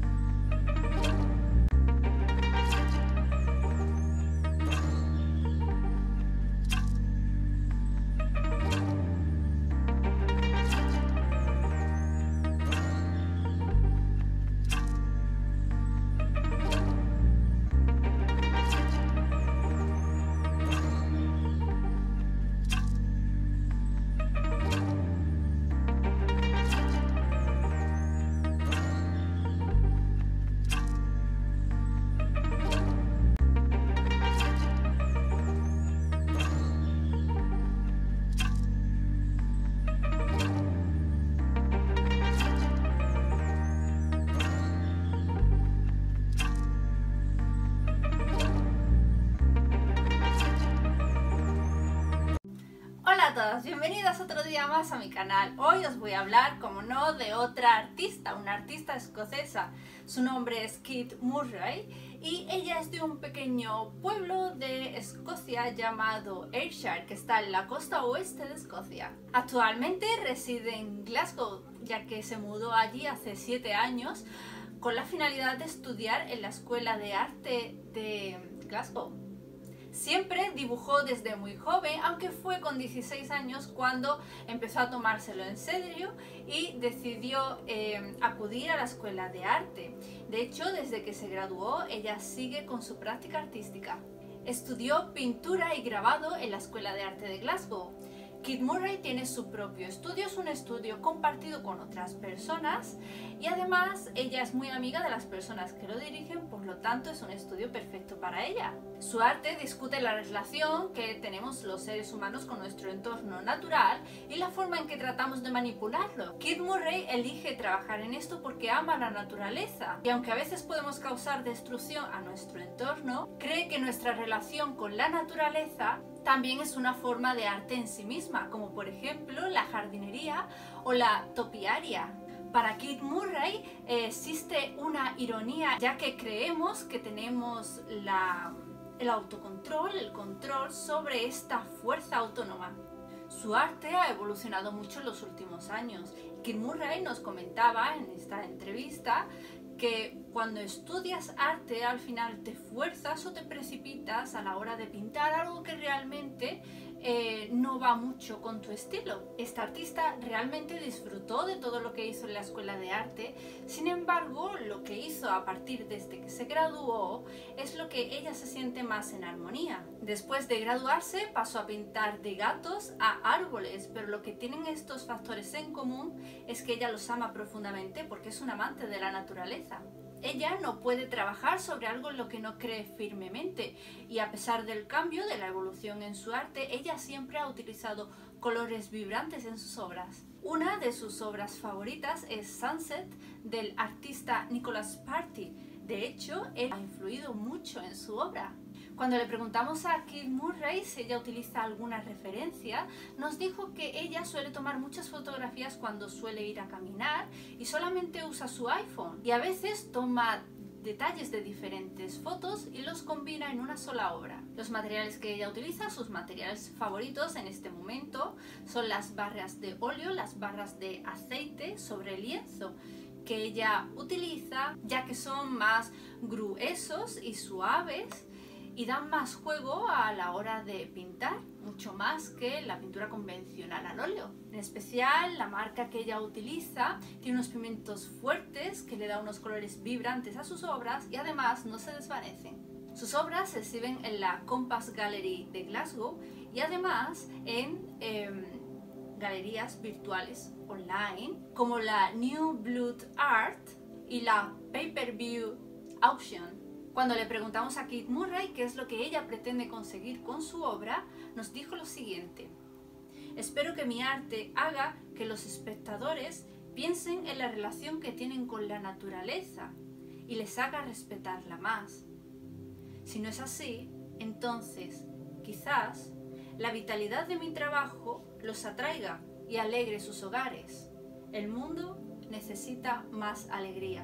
Hola a todos, bienvenidas otro día más a mi canal. Hoy os voy a hablar, como no, de otra artista, una artista escocesa. Su nombre es Kate Murray y ella es de un pequeño pueblo de Escocia llamado Ayrshire, que está en la costa oeste de Escocia. Actualmente reside en Glasgow, ya que se mudó allí hace 7 años con la finalidad de estudiar en la Escuela de Arte de Glasgow. Siempre dibujó desde muy joven, aunque fue con 16 años cuando empezó a tomárselo en serio y decidió acudir a la escuela de arte. De hecho, desde que se graduó, ella sigue con su práctica artística. Estudió pintura y grabado en la Escuela de Arte de Glasgow. Kate Murray tiene su propio estudio, es un estudio compartido con otras personas y además ella es muy amiga de las personas que lo dirigen, por lo tanto es un estudio perfecto para ella. Su arte discute la relación que tenemos los seres humanos con nuestro entorno natural y la forma en que tratamos de manipularlo. Kate Murray elige trabajar en esto porque ama la naturaleza y aunque a veces podemos causar destrucción a nuestro entorno, cree que nuestra relación con la naturaleza también es una forma de arte en sí misma, como por ejemplo la jardinería o la topiaria. Para Kate Murray existe una ironía, ya que creemos que tenemos el autocontrol, el control sobre esta fuerza autónoma. Su arte ha evolucionado mucho en los últimos años. Kate Murray nos comentaba en esta entrevista que cuando estudias arte al final te fuerzas o te precipitas a la hora de pintar algo que realmente no va mucho con tu estilo. Esta artista realmente disfrutó de todo lo que hizo en la escuela de arte, sin embargo lo que hizo a partir desde que se graduó es lo que ella se siente más en armonía. Después de graduarse pasó a pintar de gatos a árboles, pero lo que tienen estos factores en común es que ella los ama profundamente porque es un amante de la naturaleza. Ella no puede trabajar sobre algo en lo que no cree firmemente y a pesar del cambio, de la evolución en su arte, ella siempre ha utilizado colores vibrantes en sus obras. Una de sus obras favoritas es Sunset del artista Nicholas Party. De hecho, él ha influido mucho en su obra. Cuando le preguntamos a Kate Murray si ella utiliza alguna referencia, nos dijo que ella suele tomar muchas fotografías cuando suele ir a caminar y solamente usa su iPhone. Y a veces toma detalles de diferentes fotos y los combina en una sola obra. Los materiales que ella utiliza, sus materiales favoritos en este momento, son las barras de óleo, las barras de aceite sobre lienzo, que ella utiliza ya que son más gruesos y suaves y dan más juego a la hora de pintar, mucho más que la pintura convencional al óleo. En especial, la marca que ella utiliza tiene unos pigmentos fuertes que le da unos colores vibrantes a sus obras y además no se desvanecen. Sus obras se exhiben en la Compass Gallery de Glasgow y además en galerías virtuales online como la New Blood Art y la Pay-Per-View Auction. Cuando le preguntamos a Kate Murray qué es lo que ella pretende conseguir con su obra, nos dijo lo siguiente: espero que mi arte haga que los espectadores piensen en la relación que tienen con la naturaleza y les haga respetarla más. Si no es así, entonces quizás la vitalidad de mi trabajo los atraiga y alegre sus hogares. El mundo necesita más alegría.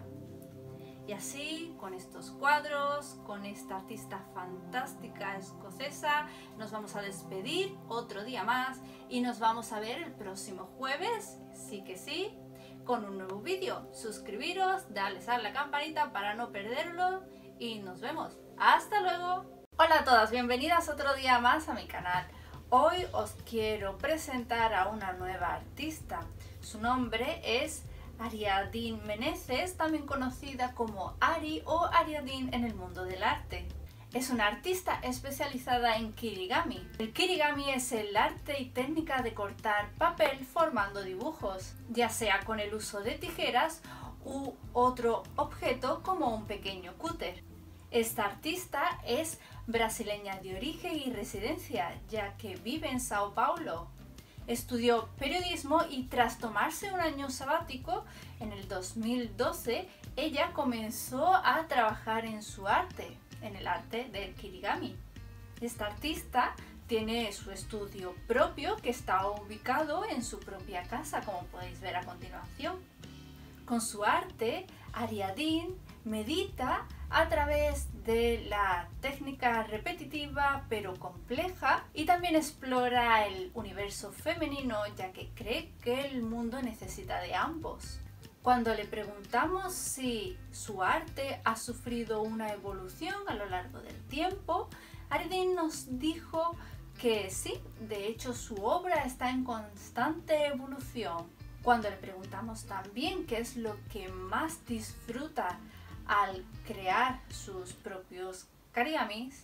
Y así, con estos cuadros, con esta artista fantástica escocesa, nos vamos a despedir otro día más y nos vamos a ver el próximo jueves, sí que sí, con un nuevo vídeo. Suscribiros, darles a la campanita para no perderlo y nos vemos. ¡Hasta luego! Hola a todas, bienvenidas otro día más a mi canal. Hoy os quiero presentar a una nueva artista. Su nombre es Ariadne Meneses, también conocida como Ari o Ariadne en el mundo del arte. Es una artista especializada en kirigami. El kirigami es el arte y técnica de cortar papel formando dibujos, ya sea con el uso de tijeras u otro objeto como un pequeño cúter. Esta artista es brasileña de origen y residencia, ya que vive en Sao Paulo. Estudió periodismo y tras tomarse un año sabático, en el 2012, ella comenzó a trabajar en su arte, en el arte del kirigami. Esta artista tiene su estudio propio que está ubicado en su propia casa, como podéis ver a continuación. Con su arte, Ariadne medita a través de la técnica repetitiva pero compleja y también explora el universo femenino, ya que cree que el mundo necesita de ambos. Cuando le preguntamos si su arte ha sufrido una evolución a lo largo del tiempo, Ariadne nos dijo que sí, de hecho su obra está en constante evolución. Cuando le preguntamos también qué es lo que más disfruta al crear sus propios karigamis,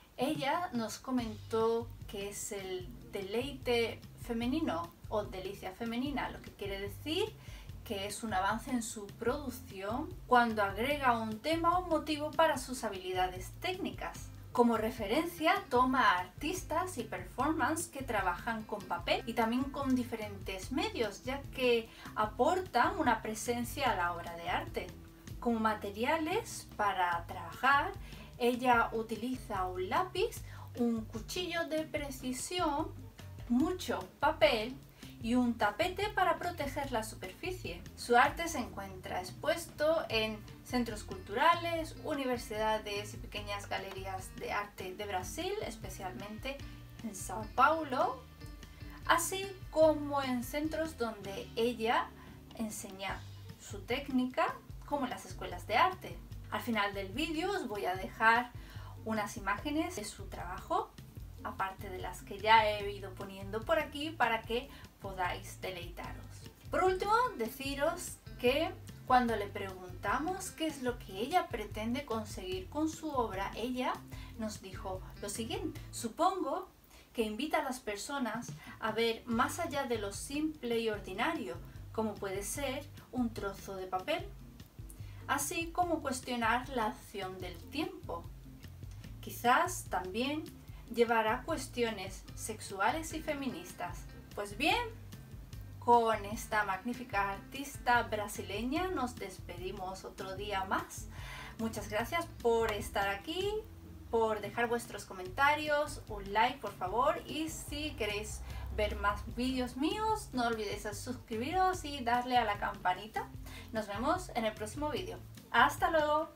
ella nos comentó que es el deleite femenino o delicia femenina, lo que quiere decir que es un avance en su producción cuando agrega un tema o un motivo para sus habilidades técnicas. Como referencia toma a artistas y performance que trabajan con papel y también con diferentes medios, ya que aportan una presencia a la obra de arte. Como materiales para trabajar, ella utiliza un lápiz, un cuchillo de precisión, mucho papel y un tapete para proteger la superficie. Su arte se encuentra expuesto en centros culturales, universidades y pequeñas galerías de arte de Brasil, especialmente en Sao Paulo, así como en centros donde ella enseña su técnica, como en las escuelas de arte. Al final del vídeo os voy a dejar unas imágenes de su trabajo, aparte de las que ya he ido poniendo por aquí para que podáis deleitaros. Por último, deciros que cuando le preguntamos qué es lo que ella pretende conseguir con su obra, ella nos dijo lo siguiente: supongo que invita a las personas a ver más allá de lo simple y ordinario, como puede ser un trozo de papel, así como cuestionar la acción del tiempo. Quizás también llevará cuestiones sexuales y feministas. Pues bien, con esta magnífica artista brasileña nos despedimos otro día más. Muchas gracias por estar aquí. por dejar vuestros comentarios, un like por favor, y si queréis ver más vídeos míos no olvidéis suscribiros y darle a la campanita. Nos vemos en el próximo vídeo. ¡Hasta luego!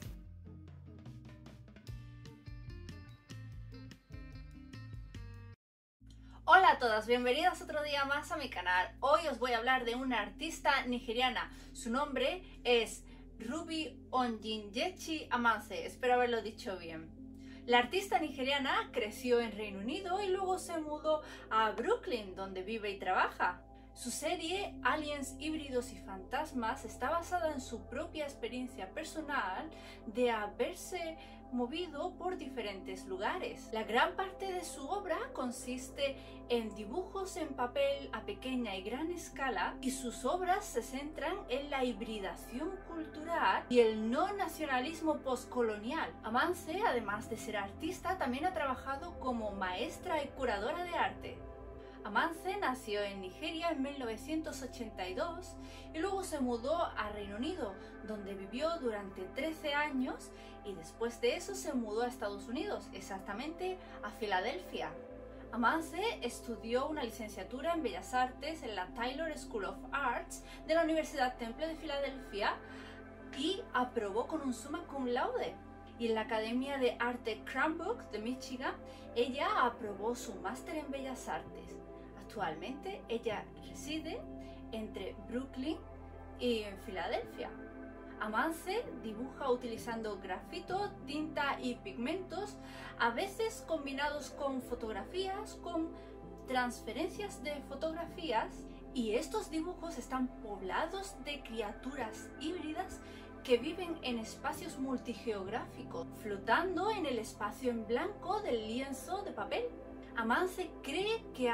Hola a todas, bienvenidas otro día más a mi canal. Hoy os voy a hablar de una artista nigeriana. Su nombre es Ruby Onjinjechi Amanse, espero haberlo dicho bien. La artista nigeriana creció en Reino Unido y luego se mudó a Brooklyn, donde vive y trabaja. Su serie Aliens, Híbridos y Fantasmas está basada en su propia experiencia personal de haberse movido por diferentes lugares. La gran parte de su obra consiste en dibujos en papel a pequeña y gran escala, y sus obras se centran en la hibridación cultural y el no nacionalismo postcolonial. Amanse, además de ser artista, también ha trabajado como maestra y curadora de arte. Amanse nació en Nigeria en 1982 y luego se mudó a Reino Unido, donde vivió durante 13 años, y después de eso se mudó a Estados Unidos, exactamente a Filadelfia. Amanse estudió una licenciatura en Bellas Artes en la Taylor School of Arts de la Universidad Temple de Filadelfia y aprobó con un summa cum laude. Y en la Academia de Arte Cranbrook de Michigan, ella aprobó su máster en Bellas Artes. Actualmente ella reside entre Brooklyn y Filadelfia. Amanse dibuja utilizando grafito, tinta y pigmentos, a veces combinados con fotografías, con transferencias de fotografías, y estos dibujos están poblados de criaturas híbridas que viven en espacios multigeográficos, flotando en el espacio en blanco del lienzo de papel. Amanse cree que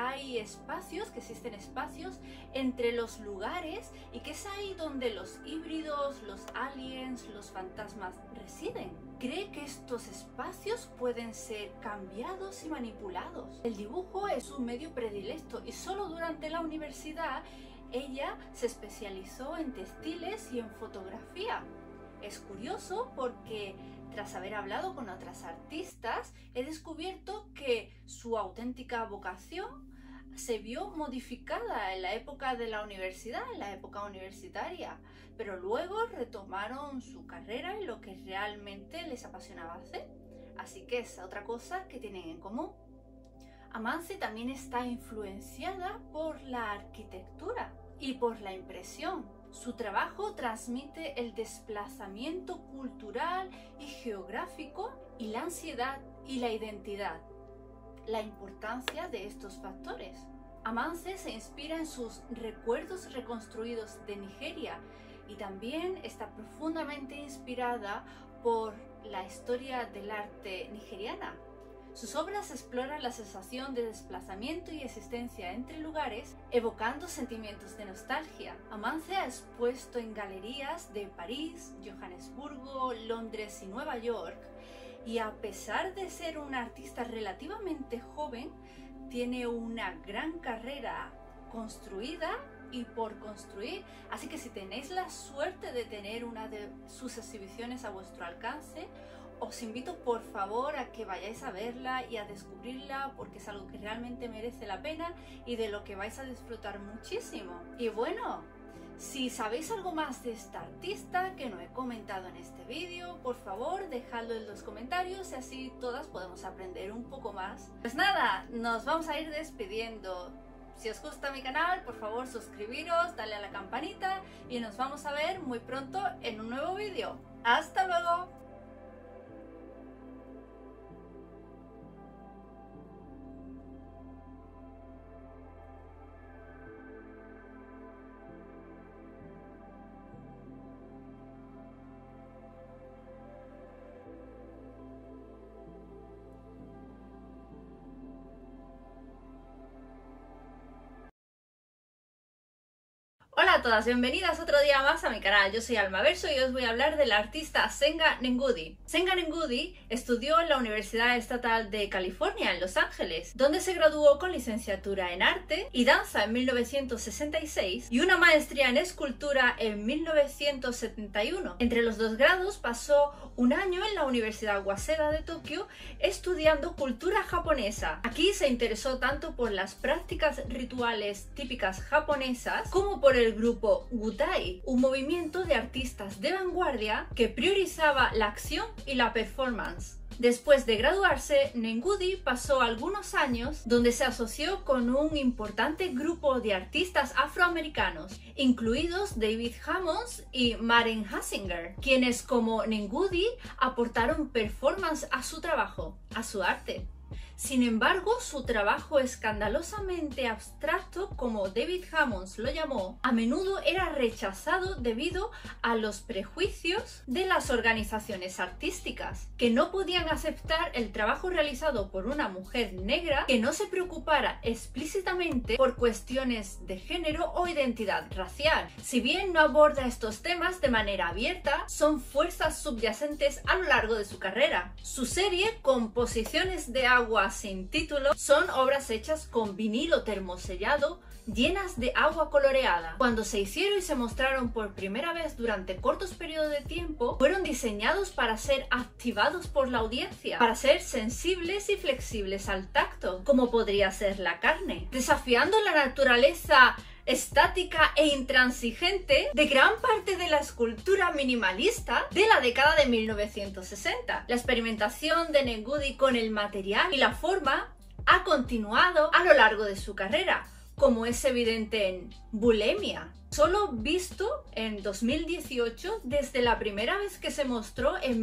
existen espacios entre los lugares y que es ahí donde los híbridos, los aliens, los fantasmas residen. Cree que estos espacios pueden ser cambiados y manipulados. El dibujo es su medio predilecto y solo durante la universidad ella se especializó en textiles y en fotografía. Es curioso porque tras haber hablado con otras artistas he descubierto que su auténtica vocación se vio modificada en la época de la universidad, en la época universitaria, pero luego retomaron su carrera y lo que realmente les apasionaba hacer. Así que es otra cosa que tienen en común. Amanse también está influenciada por la arquitectura y por la impresión. Su trabajo transmite el desplazamiento cultural y geográfico y la ansiedad y la identidad. La importancia de estos factores. Amanse se inspira en sus recuerdos reconstruidos de Nigeria y también está profundamente inspirada por la historia del arte nigeriana. Sus obras exploran la sensación de desplazamiento y existencia entre lugares, evocando sentimientos de nostalgia. Amanse ha expuesto en galerías de París, Johannesburgo, Londres y Nueva York, y a pesar de ser una artista relativamente joven, tiene una gran carrera construida y por construir, así que si tenéis la suerte de tener una de sus exhibiciones a vuestro alcance, os invito por favor a que vayáis a verla y a descubrirla, porque es algo que realmente merece la pena y de lo que vais a disfrutar muchísimo. Y bueno, si sabéis algo más de esta artista que no he comentado en este vídeo, por favor dejadlo en los comentarios y así todas podemos aprender un poco más. Pues nada, nos vamos a ir despidiendo. Si os gusta mi canal, por favor suscribiros, dale a la campanita y nos vamos a ver muy pronto en un nuevo vídeo. ¡Hasta luego! Hola a todas, bienvenidas otro día más a mi canal. Yo soy Alma Verso y os voy a hablar del artista Senga Nengudi. Senga Nengudi estudió en la Universidad Estatal de California en Los Ángeles, donde se graduó con licenciatura en arte y danza en 1966 y una maestría en escultura en 1971. Entre los dos grados pasó un año en la Universidad Waseda de Tokio estudiando cultura japonesa. Aquí se interesó tanto por las prácticas rituales típicas japonesas como por el grupo Gutai, un movimiento de artistas de vanguardia que priorizaba la acción y la performance. Después de graduarse, Nengudi pasó algunos años donde se asoció con un importante grupo de artistas afroamericanos, incluidos David Hammons y Maren Hasinger, quienes como Nengudi aportaron performance a su trabajo, a su arte. Sin embargo, su trabajo escandalosamente abstracto, como David Hammons lo llamó, a menudo era rechazado debido a los prejuicios de las organizaciones artísticas, que no podían aceptar el trabajo realizado por una mujer negra que no se preocupara explícitamente por cuestiones de género o identidad racial. Si bien no aborda estos temas de manera abierta, son fuerzas subyacentes a lo largo de su carrera. Su serie Composiciones de agua sin título son obras hechas con vinilo termosellado llenas de agua coloreada. Cuando se hicieron y se mostraron por primera vez durante cortos periodos de tiempo, fueron diseñados para ser activados por la audiencia, para ser sensibles y flexibles al tacto, como podría ser la carne, desafiando la naturaleza estática e intransigente de gran parte de la escultura minimalista de la década de 1960. La experimentación de Nengudi con el material y la forma ha continuado a lo largo de su carrera, como es evidente en Bulimia, solo visto en 2018 desde la primera vez que se mostró en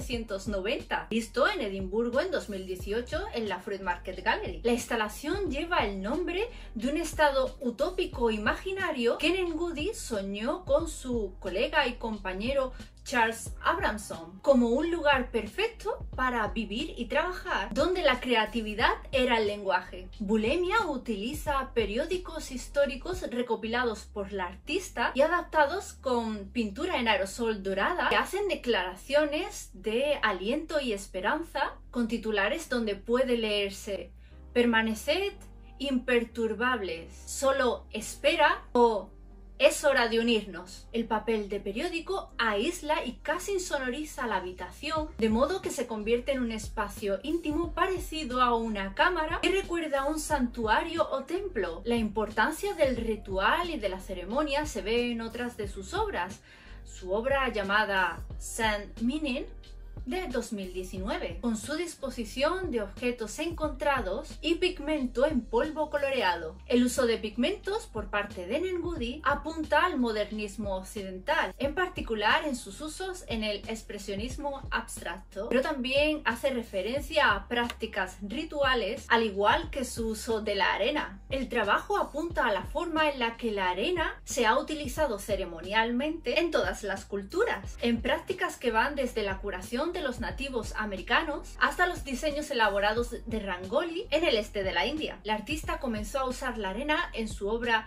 1990, visto en Edimburgo en 2018 en la Fruit Market Gallery. La instalación lleva el nombre de un estado utópico imaginario que Nengudi soñó con su colega y compañero Charles Abramson como un lugar perfecto para vivir y trabajar, donde la creatividad era el lenguaje. Bulimia utiliza periódicos históricos recopilados por la artista y adaptados con pintura en aerosol dorada que hacen declaraciones de aliento y esperanza con titulares donde puede leerse: permaneced imperturbables, solo espera o es hora de unirnos. El papel de periódico aísla y casi insonoriza la habitación, de modo que se convierte en un espacio íntimo parecido a una cámara que recuerda a un santuario o templo. La importancia del ritual y de la ceremonia se ve en otras de sus obras. Su obra llamada Sand Meaning de 2019, con su disposición de objetos encontrados y pigmento en polvo coloreado. El uso de pigmentos por parte de Nengudi apunta al modernismo occidental, en particular en sus usos en el expresionismo abstracto, pero también hace referencia a prácticas rituales, al igual que su uso de la arena. El trabajo apunta a la forma en la que la arena se ha utilizado ceremonialmente en todas las culturas, en prácticas que van desde la curación de los nativos americanos hasta los diseños elaborados de Rangoli en el este de la India. La artista comenzó a usar la arena en su obra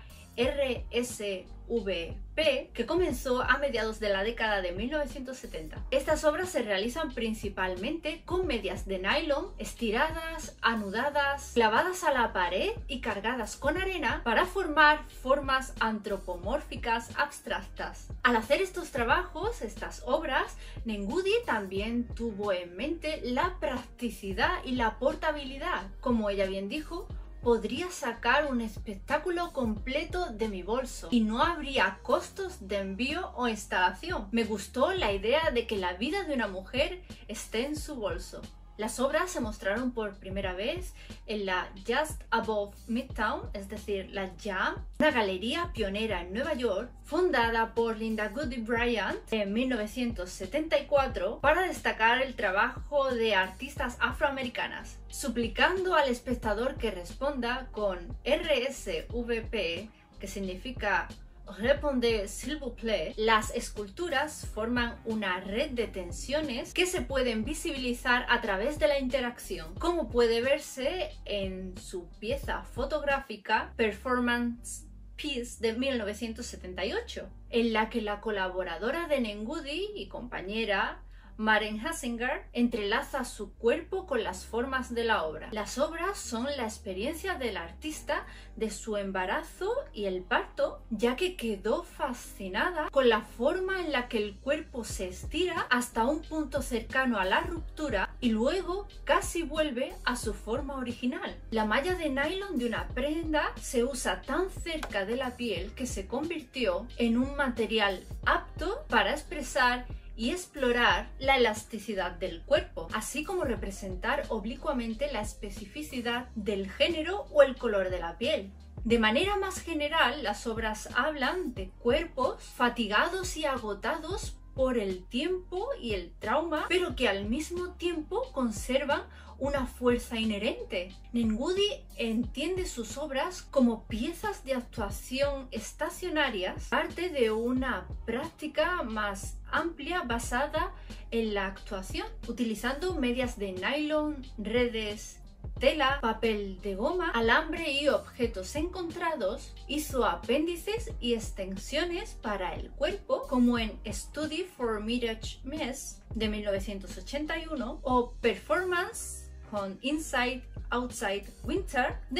RSVP, que comenzó a mediados de la década de 1970. Estas obras se realizan principalmente con medias de nylon estiradas, anudadas, clavadas a la pared y cargadas con arena para formar formas antropomórficas abstractas. Al hacer estos trabajos, estas obras, Nengudi también tuvo en mente la practicidad y la portabilidad. Como ella bien dijo, podría sacar un espectáculo completo de mi bolso y no habría costos de envío o instalación. Me gustó la idea de que la vida de una mujer esté en su bolso. Las obras se mostraron por primera vez en la Just Above Midtown, es decir, la Jam, una galería pionera en Nueva York, fundada por Linda Goody Bryant en 1974 para destacar el trabajo de artistas afroamericanas, suplicando al espectador que responda con RSVP, que significa Répondez s'il vous plaît. Las esculturas forman una red de tensiones que se pueden visibilizar a través de la interacción, como puede verse en su pieza fotográfica Performance Peace de 1978, en la que la colaboradora de Nenkudi y compañera Maren Hasinger entrelaza su cuerpo con las formas de la obra. Las obras son la experiencia del artista de su embarazo y el parto, ya que quedó fascinada con la forma en la que el cuerpo se estira hasta un punto cercano a la ruptura y luego casi vuelve a su forma original. La malla de nylon de una prenda se usa tan cerca de la piel que se convirtió en un material apto para expresar y explorar la elasticidad del cuerpo, así como representar oblicuamente la especificidad del género o el color de la piel. De manera más general, las obras hablan de cuerpos fatigados y agotados por el tiempo y el trauma, pero que al mismo tiempo conservan una fuerza inherente. Nenkudi entiende sus obras como piezas de actuación estacionarias, parte de una práctica más amplia basada en la actuación, utilizando medias de nylon, redes, tela, papel de goma, alambre y objetos encontrados. Hizo apéndices y extensiones para el cuerpo, como en Study for Mirage Mess de 1981 o Performance con Inside Outside Winter de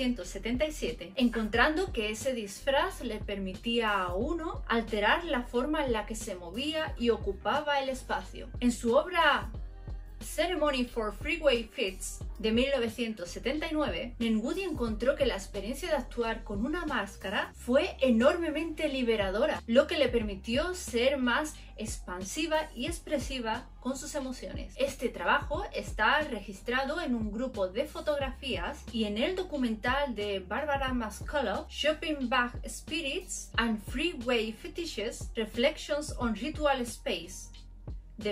1977, encontrando que ese disfraz le permitía a uno alterar la forma en la que se movía y ocupaba el espacio. En su obra Ceremony for Freeway Fits de 1979, Nenkudi encontró que la experiencia de actuar con una máscara fue enormemente liberadora, lo que le permitió ser más expansiva y expresiva con sus emociones. Este trabajo está registrado en un grupo de fotografías y en el documental de Barbara Mascolo, Shopping Bag Spirits and Freeway Fetishes, Reflections on Ritual Space, de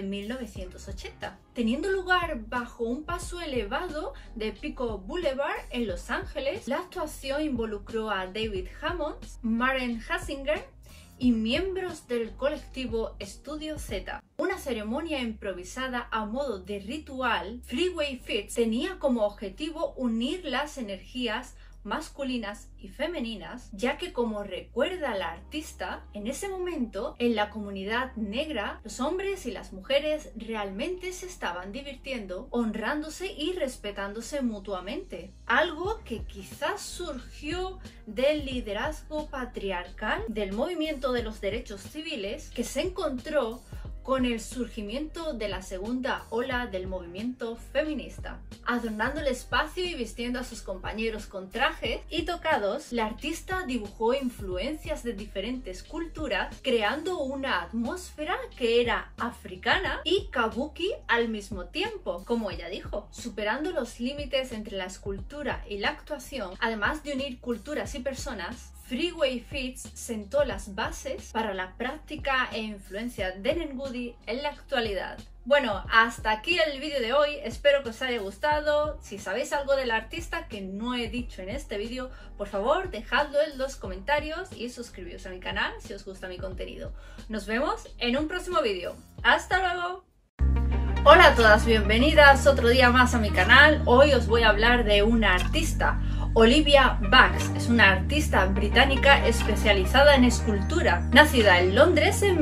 1980, teniendo lugar bajo un paso elevado de Pico Boulevard en Los Ángeles. La actuación involucró a David Hammond, Maren Hasinger y miembros del colectivo Estudio Z. Una ceremonia improvisada a modo de ritual, Freeway Fits tenía como objetivo unir las energías masculinas y femeninas, ya que, como recuerda la artista, en ese momento en la comunidad negra los hombres y las mujeres realmente se estaban divirtiendo, honrándose y respetándose mutuamente, algo que quizás surgió del liderazgo patriarcal del movimiento de los derechos civiles, que se encontró con el surgimiento de la segunda ola del movimiento feminista. Adornando el espacio y vistiendo a sus compañeros con trajes y tocados, la artista dibujó influencias de diferentes culturas, creando una atmósfera que era africana y kabuki al mismo tiempo, como ella dijo, superando los límites entre la escultura y la actuación. Además de unir culturas y personas, Freeway Fits sentó las bases para la práctica e influencia de Nenkudi en la actualidad. Bueno, hasta aquí el vídeo de hoy, espero que os haya gustado. Si sabéis algo del artista que no he dicho en este vídeo, por favor dejadlo en los comentarios y suscribiros a mi canal si os gusta mi contenido. Nos vemos en un próximo vídeo. ¡Hasta luego! Hola a todas, bienvenidas otro día más a mi canal. Hoy os voy a hablar de una artista. Olivia Baggs es una artista británica especializada en escultura, nacida en Londres en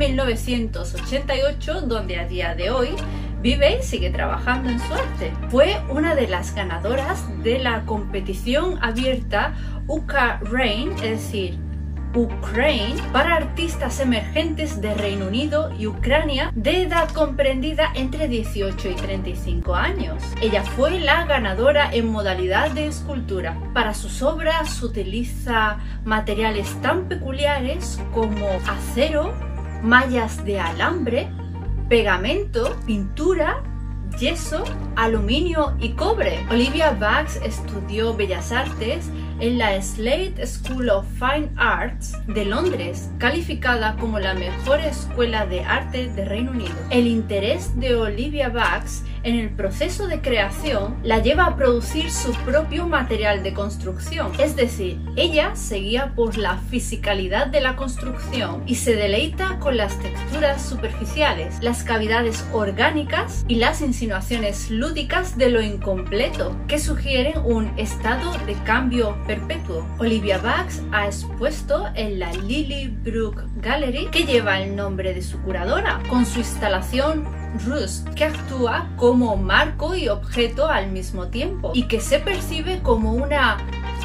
1988, donde a día de hoy vive y sigue trabajando en su arte. Fue una de las ganadoras de la competición abierta UK-Reign, es decir, Ukraine, para artistas emergentes de Reino Unido y Ucrania de edad comprendida entre 18 y 35 años. Ella fue la ganadora en modalidad de escultura. Para sus obras utiliza materiales tan peculiares como acero, mallas de alambre, pegamento, pintura, yeso, aluminio y cobre. Olivia Baggs estudió Bellas Artes en la Slade School of Fine Arts de Londres, calificada como la mejor escuela de arte de Reino Unido. El interés de Olivia Baggs En el proceso de creación la lleva a producir su propio material de construcción, es decir, ella se guía por la fisicalidad de la construcción y se deleita con las texturas superficiales, las cavidades orgánicas y las insinuaciones lúdicas de lo incompleto, que sugieren un estado de cambio perpetuo. Olivia Bax ha expuesto en la Lilybrook Gallery, que lleva el nombre de su curadora, con su instalación Rust, que actúa como marco y objeto al mismo tiempo y que se percibe como una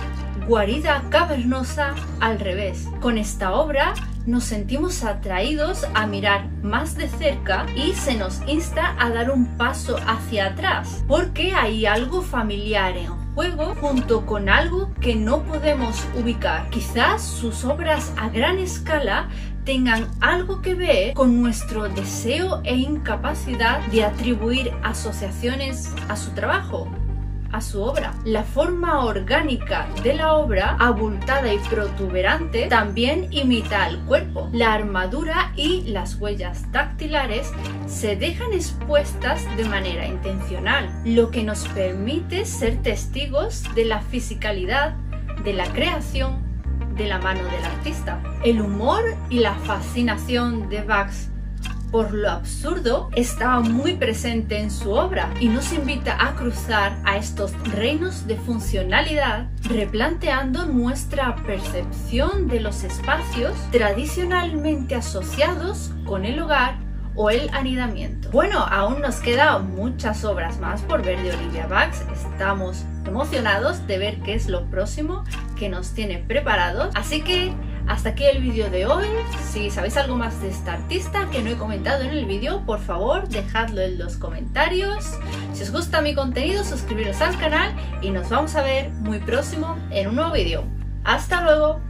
guarida cavernosa al revés. Con esta obra nos sentimos atraídos a mirar más de cerca y se nos insta a dar un paso hacia atrás, porque hay algo familiar en juego junto con algo que no podemos ubicar. Quizás sus obras a gran escala tengan algo que ver con nuestro deseo e incapacidad de atribuir asociaciones a su trabajo, a su obra. La forma orgánica de la obra, abultada y protuberante, también imita al cuerpo. La armadura y las huellas dactilares se dejan expuestas de manera intencional, lo que nos permite ser testigos de la fisicalidad de la creación de la mano del artista. El humor y la fascinación de Bax por lo absurdo está muy presente en su obra y nos invita a cruzar a estos reinos de funcionalidad, replanteando nuestra percepción de los espacios tradicionalmente asociados con el hogar o el anidamiento. Bueno, aún nos quedan muchas obras más por ver de Olivia Bax. Estamos emocionados de ver qué es lo próximo que nos tiene preparado. Así que hasta aquí el vídeo de hoy. Si sabéis algo más de esta artista que no he comentado en el vídeo, por favor dejadlo en los comentarios. Si os gusta mi contenido, suscribiros al canal y nos vamos a ver muy próximo en un nuevo vídeo. ¡Hasta luego!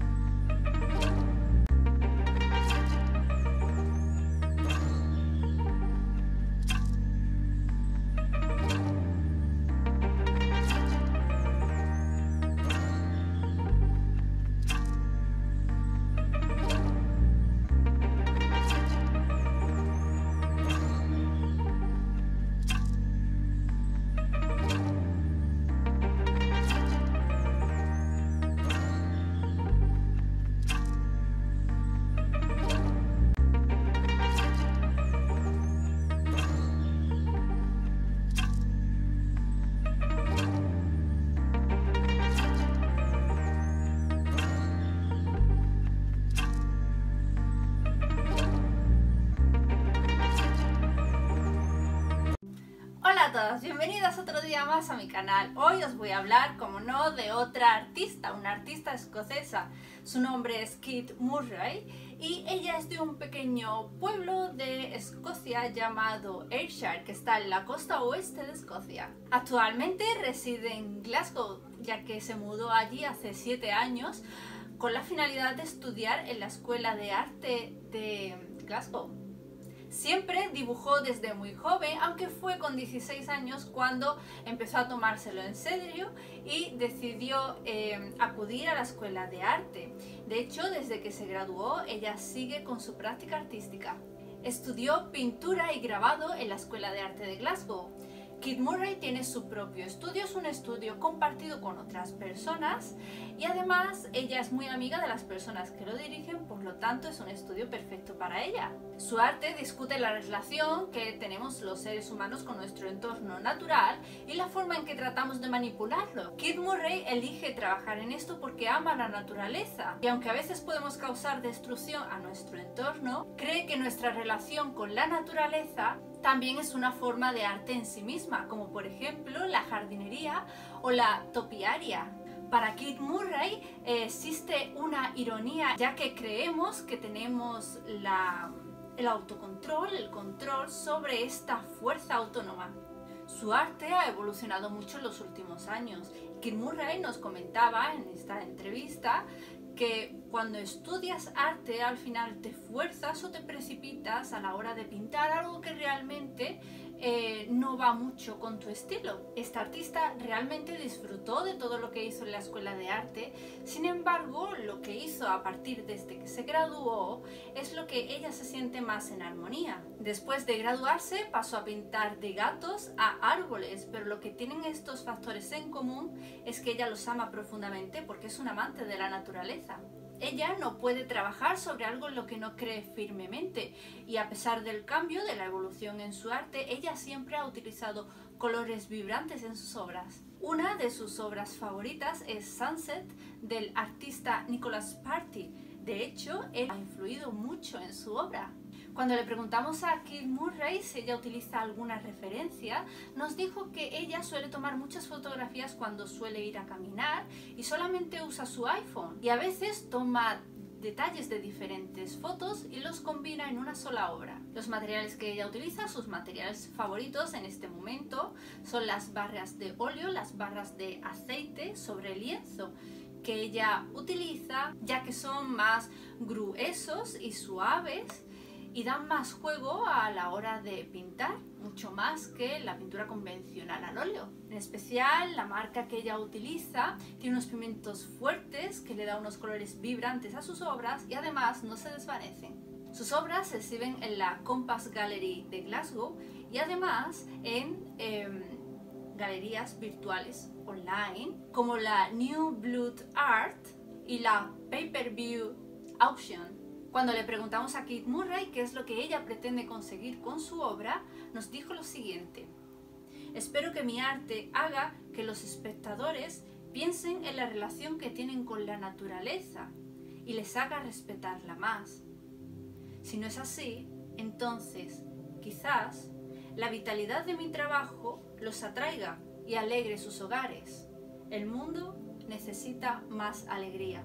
Hola a todos, bienvenidos otro día más a mi canal. Hoy os voy a hablar, como no, de otra artista, una artista escocesa. Su nombre es Kate Murray y ella es de un pequeño pueblo de Escocia llamado Ayrshire, que está en la costa oeste de Escocia. Actualmente reside en Glasgow, ya que se mudó allí hace 7 años con la finalidad de estudiar en la Escuela de Arte de Glasgow. Siempre dibujó desde muy joven, aunque fue con 16 años cuando empezó a tomárselo en serio y decidió acudir a la escuela de arte. De hecho, desde que se graduó, ella sigue con su práctica artística. Estudió pintura y grabado en la Escuela de Arte de Glasgow. Kate Murray tiene su propio estudio, es un estudio compartido con otras personas y además ella es muy amiga de las personas que lo dirigen, por lo tanto es un estudio perfecto para ella. Su arte discute la relación que tenemos los seres humanos con nuestro entorno natural y la forma en que tratamos de manipularlo. Kate Murray elige trabajar en esto porque ama la naturaleza y aunque a veces podemos causar destrucción a nuestro entorno, cree que nuestra relación con la naturaleza también es una forma de arte en sí misma, como por ejemplo la jardinería o la topiaria. Para Kate Murray existe una ironía, ya que creemos que tenemos el autocontrol, el control sobre esta fuerza autónoma. Su arte ha evolucionado mucho en los últimos años. Kate Murray nos comentaba en esta entrevista que cuando estudias arte al final te fuerzas o te precipitas a la hora de pintar algo que realmente no va mucho con tu estilo. Esta artista realmente disfrutó de todo lo que hizo en la escuela de arte, sin embargo, lo que hizo a partir desde que se graduó es lo que ella se siente más en armonía. Después de graduarse pasó a pintar de gatos a árboles, pero lo que tienen estos factores en común es que ella los ama profundamente porque es un amante de la naturaleza. Ella no puede trabajar sobre algo en lo que no cree firmemente y a pesar del cambio, de la evolución en su arte, ella siempre ha utilizado colores vibrantes en sus obras. Una de sus obras favoritas es Sunset del artista Nicholas Party. De hecho, él ha influido mucho en su obra. Cuando le preguntamos a Kate Murray si ella utiliza alguna referencia, nos dijo que ella suele tomar muchas fotografías cuando suele ir a caminar y solamente usa su iPhone. Y a veces toma detalles de diferentes fotos y los combina en una sola obra. Los materiales que ella utiliza, sus materiales favoritos en este momento, son las barras de óleo, las barras de aceite sobre lienzo, que ella utiliza ya que son más gruesos y suaves y dan más juego a la hora de pintar, mucho más que la pintura convencional al óleo. En especial, la marca que ella utiliza tiene unos pigmentos fuertes que le da unos colores vibrantes a sus obras y además no se desvanecen. Sus obras se exhiben en la Compass Gallery de Glasgow y además en galerías virtuales online como la New Blood Art y la Pay-Per-View Auction. Cuando le preguntamos a Kate Murray qué es lo que ella pretende conseguir con su obra, nos dijo lo siguiente: espero que mi arte haga que los espectadores piensen en la relación que tienen con la naturaleza y les haga respetarla más. Si no es así, entonces quizás la vitalidad de mi trabajo los atraiga y alegre sus hogares. El mundo necesita más alegría.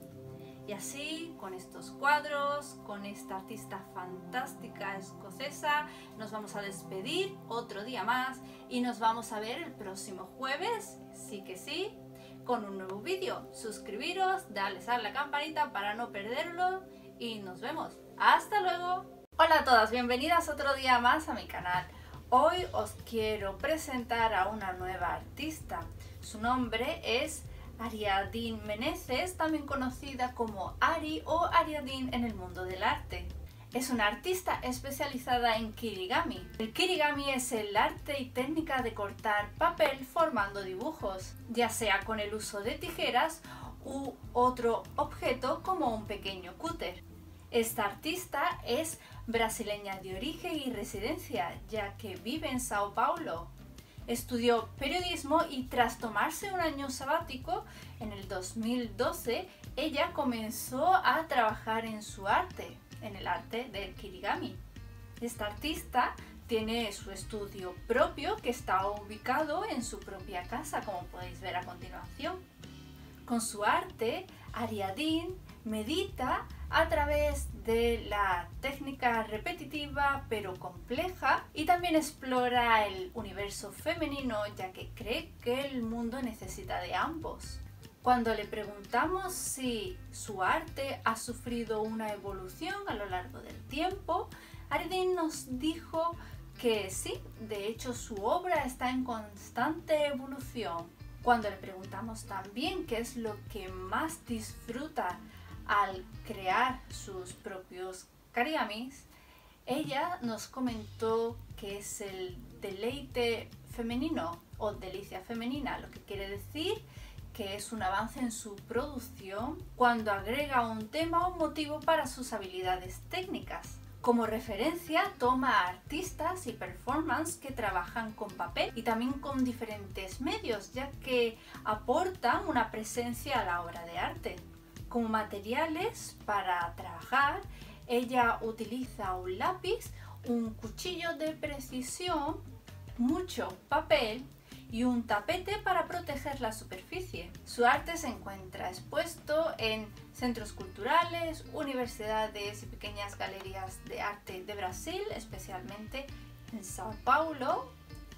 Y así, con estos cuadros, con esta artista fantástica escocesa, nos vamos a despedir otro día más y nos vamos a ver el próximo jueves, sí que sí, con un nuevo vídeo. Suscribiros, darle a la campanita para no perderlo y nos vemos. ¡Hasta luego! Hola a todas, bienvenidas otro día más a mi canal. Hoy os quiero presentar a una nueva artista. Su nombre es Ariadne Meneses, también conocida como Ari o Ariadne en el mundo del arte. Es una artista especializada en kirigami. El kirigami es el arte y técnica de cortar papel formando dibujos, ya sea con el uso de tijeras u otro objeto como un pequeño cúter. Esta artista es brasileña de origen y residencia, ya que vive en Sao Paulo. Estudió periodismo y tras tomarse un año sabático, en el 2012, ella comenzó a trabajar en su arte, en el arte del kirigami. Esta artista tiene su estudio propio que está ubicado en su propia casa, como podéis ver a continuación. Con su arte, Ariadne medita a través de la técnica repetitiva pero compleja y también explora el universo femenino ya que cree que el mundo necesita de ambos. Cuando le preguntamos si su arte ha sufrido una evolución a lo largo del tiempo, Ariadne nos dijo que sí, de hecho su obra está en constante evolución. Cuando le preguntamos también qué es lo que más disfruta al crear sus propios karigamis, ella nos comentó que es el deleite femenino o delicia femenina, lo que quiere decir que es un avance en su producción cuando agrega un tema o un motivo para sus habilidades técnicas. Como referencia toma a artistas y performance que trabajan con papel y también con diferentes medios, ya que aportan una presencia a la obra de arte. Como materiales para trabajar, ella utiliza un lápiz, un cuchillo de precisión, mucho papel y un tapete para proteger la superficie. Su arte se encuentra expuesto en centros culturales, universidades y pequeñas galerías de arte de Brasil, especialmente en Sao Paulo,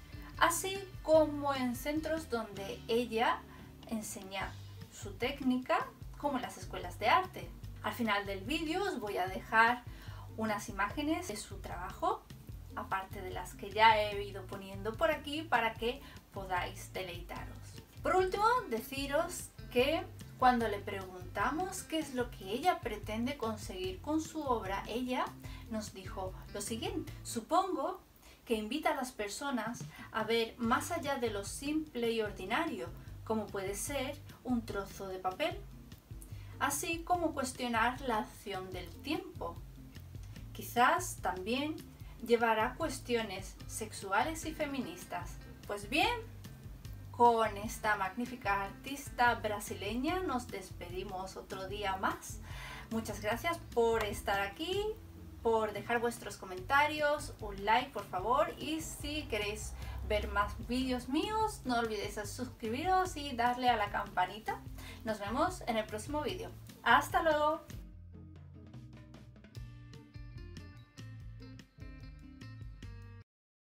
así como en centros donde ella enseña su técnica, como en las escuelas de arte. Al final del vídeo os voy a dejar unas imágenes de su trabajo, aparte de las que ya he ido poniendo por aquí para que podáis deleitaros. Por último, deciros que cuando le preguntamos qué es lo que ella pretende conseguir con su obra, ella nos dijo lo siguiente: supongo que invita a las personas a ver más allá de lo simple y ordinario, como puede ser un trozo de papel, así como cuestionar la acción del tiempo. Quizás también llevará cuestiones sexuales y feministas. Pues bien, con esta magnífica artista brasileña nos despedimos otro día más. Muchas gracias por estar aquí, por dejar vuestros comentarios, un like por favor, y si queréis ver más vídeos míos no olvidéis suscribiros y darle a la campanita. Nos vemos en el próximo vídeo. ¡Hasta luego!